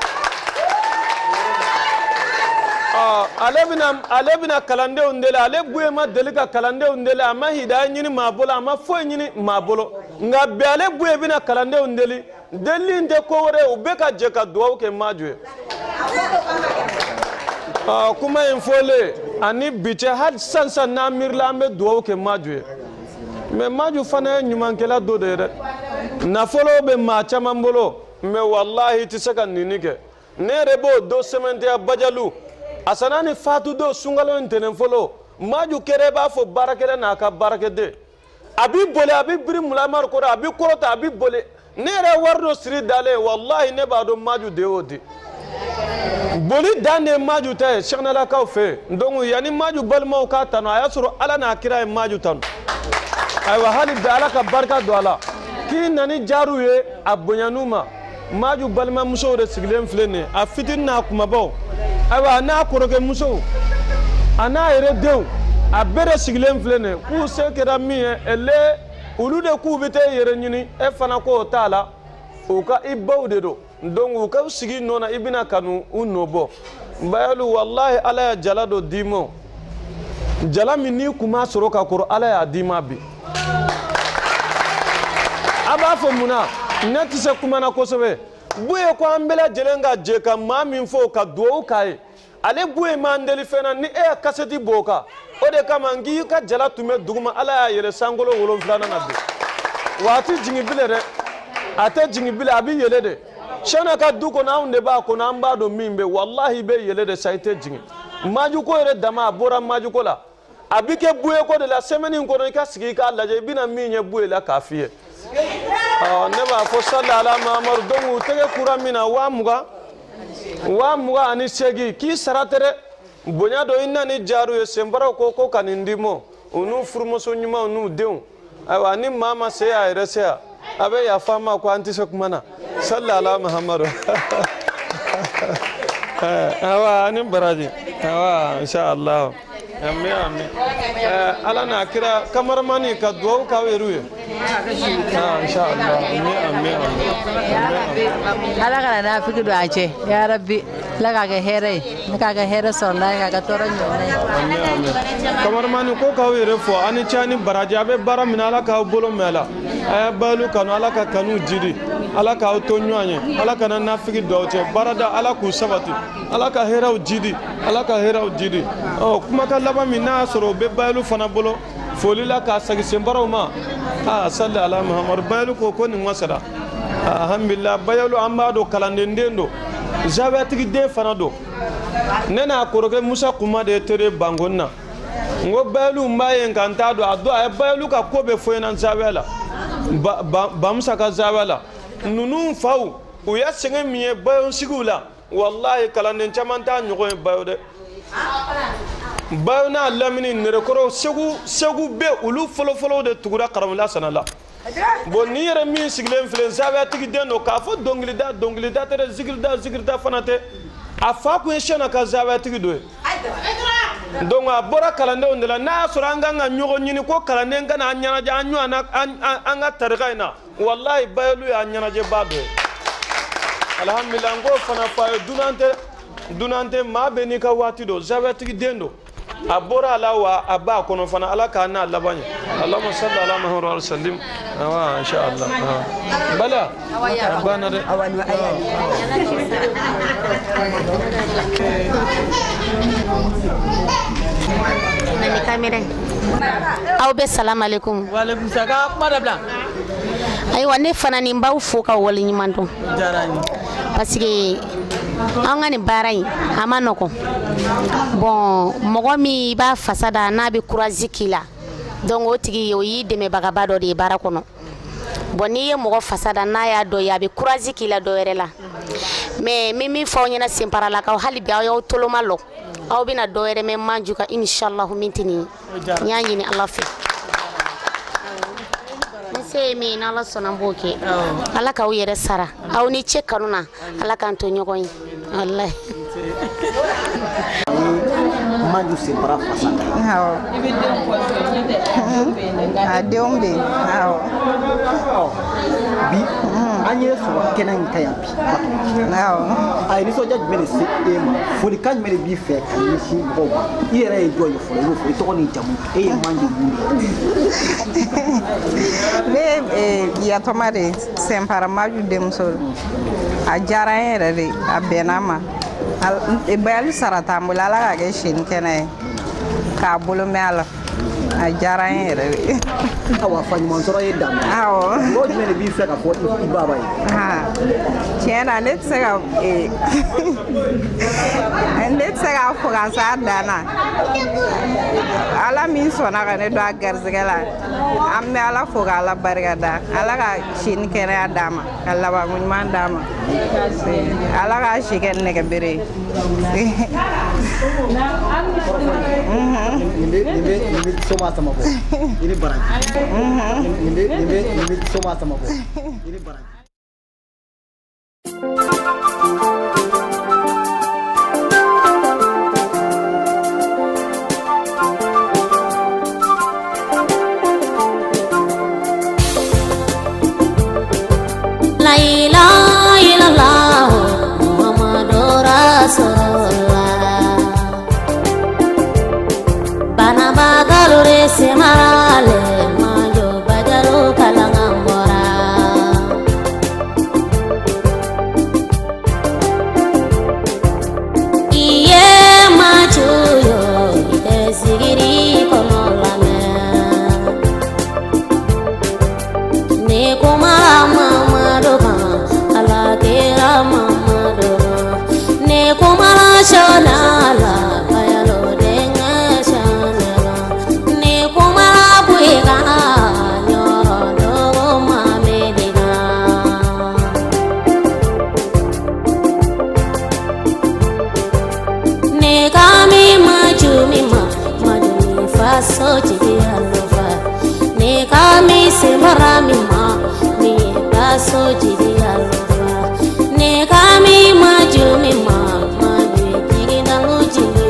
alebina kalande undele ale buye ma delika kalande undele ama hidaya nyini mabolo ama fo nyini mabolo nga be ale buye bina kalande undeli deli nde ko wore ubeka jeka duwa ke majwe kuma infole ani biche had sansa na mirla me duwa ke majwe me maju fana nyumankela do de na folo be ma chamambolo me wallahi tisaka ninike ne rebo do semente bajalu asanani fatu do sungalo intenen folo maju kere ba fo barakere na ka barakede abi bole abi biri mulamar ko abi korota abi bole nere wardo siri dale wallahi ne ba do maju de odi boli dande maju tay shekna la kaw fe ndongu yani maju balmo ka tano ayasuru ala na kira maju tano aywa hali dala ka barka do ala ki nani jaruye abonyanuma maju balma muso de siglen flene afitin na kuma baw aywa na koroke muso ana ere dew a bere siglen flene ku sekera mi ele ulude ku bite yere nyini e fana ko tala o ka ibawde do donc ka sigi nona ibina kanu unobo bayalu wallahi ala ya jalado dimo jalami ni kuma soroka ko ala ya dima bi aba fo muna nati se kuma na kosobe buye ko ambela jelenga jeka mami fo ka duo kai ale buye mandeli fena ni kaseti boka o de kama ngi ka jala tume duguma ala ya yele sangolo wolon flana na bi wati jingi bilere ate jingi bile abi yele de shana ka duko na unde ba ko na amba do mimbe wallahi be yele de saite jingi maju ko ere dama bora maju ko la abike buye ko de la semeni ko no ka sigi ka laje bina minye buye la kafiye ne b'a fɔ sallallahu Muhammadu donc u tɛgɛ kura min na 20,000 20,000 ani 8 k'i sara tɛ dɛ bonya dɔ i na ni jaaru ye senbaraw ko ka nin di mɔ u n'u furumuso ɲumanw n'u denw ayiwa ni maa ma se a yɛrɛ se a bɛ yafa an ma ko an tɛ se kuma na sallallahu Muhammadu awa ani baraji awa inshallah amin amin ala na kira kamaramani ka duwawu k'aw yɛrɛw ye inshallah amin ala kana na fiki do a cɛ ya rabbi la ka kɛ hɛrɛ ye ne k'a kɛ hɛrɛ sɔrɔ n'a ye k'a ka tɔɔrɔ ɲɔgɔn ye amin kamaramani ko k'aw yɛrɛ fɔ ani cɛ ni baraji a bɛ baara min ala k'aw bolo mɛn a la a ye balu kanu ala ka kanu jidi ala k'aw to ɲɔgɔn ye ala kana nafigi do aw cɛ baarada ala k'u sabati ala ka hɛrɛw jidi ala ka hɛrɛw jidi kumakan laban min n'a y'a sɔrɔ o bɛ balu fana bolo foli la k'a sagi senbaraw ma salli ala Muhammadu bayalu ko nin wasara alhamdulillah bayalu an b'a dɔn kalanden den don zabɛtigi den fana don ne n'a kɔrɔkɛ Musa Kuma de ye tere Bangoni na n ko bayalu n b'a ye nka n t'a dɔn a don a ye bayalu ka ko bɛ fɔ ɲɛna zabɛ la Bamusa ka zabɛ la ninnu faw u ye sɛgɛn min ye bayonsigiw la wallahi kalanden caman t'a ɲɔgɔn ye bayo dɛ bayo n'a lamini nɛrɛkɔrɔ segu bɛ olu fɔlɔfɔlɔw de tugura karamɔgɔya sana la bon ni yɛrɛ min sigilen filɛ zabɛtigi den don k'a fɔ dɔnkilida tɛ dɛ zikirida fana tɛ a fa kun ye sɛna ka zabɛtigi don ye donc a bɔra kalandenw de la n'a y'a sɔrɔ an kan ka ɲɔgɔn ɲini ko kalanden kana an ɲɛnajɛ an ɲɔgɔnna an ka tarika in na wallahi bayalu y'a ɲɛnajɛba dɔ ye alhamdulillah n k'o fana fɔ a ye dunan tɛ maa bɛ n'i ka waati don zabɛtigi den don a bɔra a la wa a b'a kɔnɔ fana ala k'a n'a laban ye allahumma salli ala muhammad wa sallim awa inshallah bala bana dɛ nani kamera aw bɛ salam alaikum wa alaikum salam kuma dabila ayiwa ne fana ni n b'aw fo ka wale ɲuman dɔn parce que an ka nin baara in a ma nɔgɔn bon mɔgɔ min b'a fasa da n'a bɛ courage k'i la donc o tigi o y'i dɛmɛbagaba dɔ de ye baara kɔnɔ bon n'i ye mɔgɔ fasa da n'a y'a dɔ ye a bɛ courage k'i la dɔ wɛrɛ la mais min fɔ aw ɲɛna senparalakaw hali bi aw y'aw toloma lɔ aw bɛna dɔ wɛrɛ mɛn Manju ka inshallah min tɛ nin ye n y'a ɲini ala fɛ n se ye min ye n'ala sɔnna n b'o kɛ ala k'aw yɛrɛ sara aw ni cɛ kanu na ala k'an to ɲɔgɔn ye wallahi Manju senpara fasa a denw bɛ bi an ye sɔrɔ kɛnɛ in ka yan bi a ye nisɔndiya jumɛn de se e ma folikan jumɛn de b'i fɛ ka ɲɛsin mɔgɔw ma i yɛrɛ ye jɔn ye fɔlɔ i y'o fɔ i tɔgɔ ni jamu e ye Manju mun ye ne yatɔma de senpara Manju denmuso a diyara n yɛrɛ de a bɛnna ma bayali sara t'an bolo ala k'a kɛ sini kɛnɛ ye k'a bolo mɛn a la a diyara n yɛrɛ de awa fa ɲuman sɔrɔ ye dan awɔ mɔgɔ jumɛn de b'i fɛ ka fɔ i baba ye tiɲɛ na ne tɛ se ka fɔ ka s'a dan na ala min sɔnna ka ne don a garizɛgɛ la an bɛ ala fo ka ala barika da ala ka sini kɛnɛya d'a ma ka labanko ɲuman d'a ma ala ka si kɛ nɛgɛbere ye nin bɛ soma sama bɔ i ni baraji nin bɛ soma sama bɔ i ni baraji la ilaha illallah muhammadur rasulullah bana bagalore semale Manju bajaru kalangambora iye Manju yo esigiri konolame ne kumara mamadu ala kera mamadu ne kumara shonala bayalo denga shanela ne kumara buiga nyoro dogo mamediga ne kami sembara mima ni baso jidi alofa ne kami maju mima maju jigi nangu jigi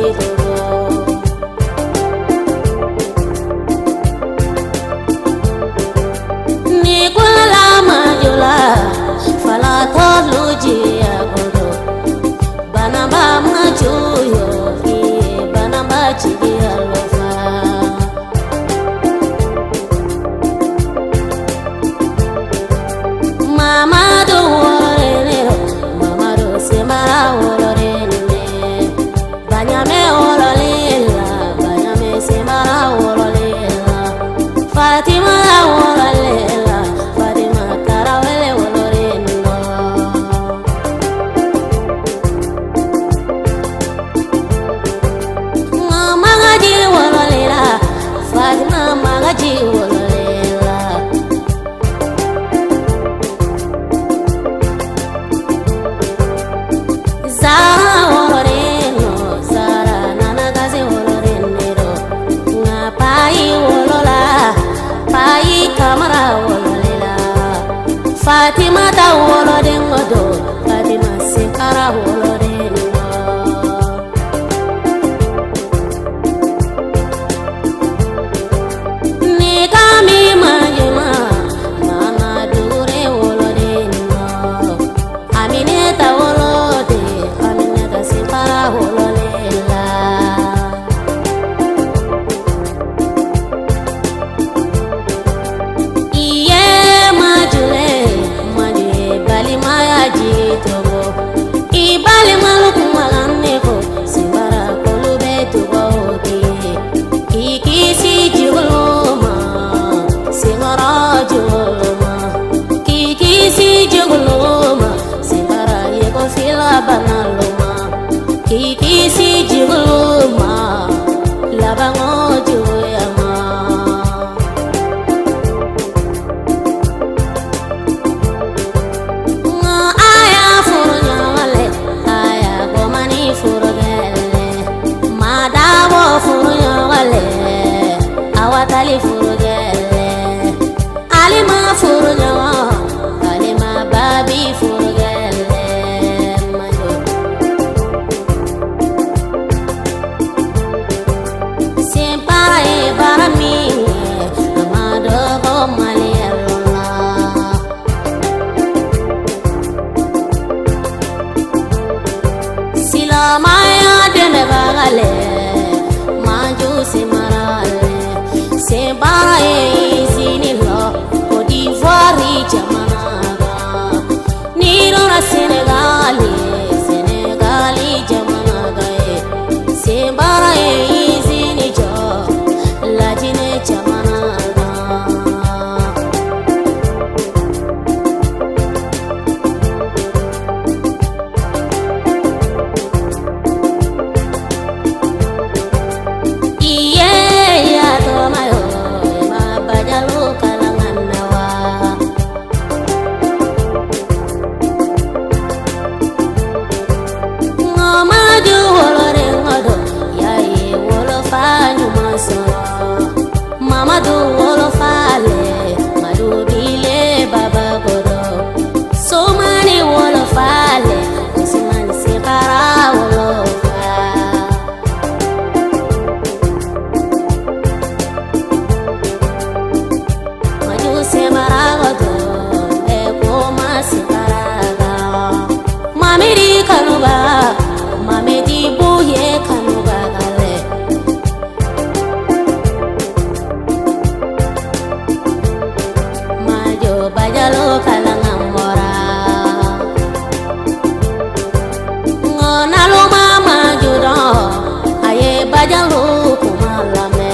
ne kwala majula fala tolu jigi agodo banamba maju yo banamba jigi alofa Mamado woloreno, mamado semara woloreno, banyame wololela, banyame semara wololela, Fatima wololela, Fatima karawele woloreno. Magaji wololela, Fatima magaji wololela. Zara woloreno, Zara nanagaze woloreno, nga pai wolola, pai kamara wololela, Fatima ta wolodengo do, Fatima sekara woloreno. Ne kami majema, mama dure woloreno, Amineta wolode, Amineta separa wololela. Iye majule, majule bali maya jitogo, ibali maluku malaneko, separa kolube tugoke, kikisi juguloma, separa juguloma, kikisi juguloma, separa yeko fila banaloma, kikisi juguloma, labango juyama. Aya furunyawale, aya gomani furugele, madabo furunyawale, awatali furugele, alima furunyawa, alima babi furugele, mayo. Sempara e barami, amado gomali alona. Silamaya deme bagale, manju simarale, sembara e izinilo, Côte d'Ivoire jamanaga, nirona Senegali, Senegali jamanaga, sembara e izinijo, lajine jamanaga. Iye ya tomayo, ma bajalu kalangan nawa. Ngomaju wolore ngodo, yaye wolofa nyumaso. Mamadu wolofale, madu bile baba godo. Somani wolofale, Usman separa wolofa. Maju semarago e koma separaga. Mamiri kanuba, mamedi buye kanuba gale. Majo bajalo kalangan mora. Ngonalu mama judo, aye bajalo kumalame.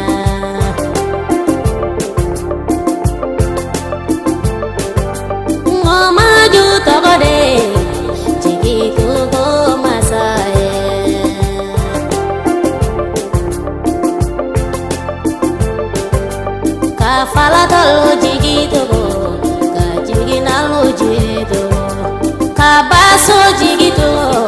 Ngomaju togode, jigi tugo masae. Kafala tolo jigi tugo, ka jigi nalu jigi tugo, kabaso jigi tugo.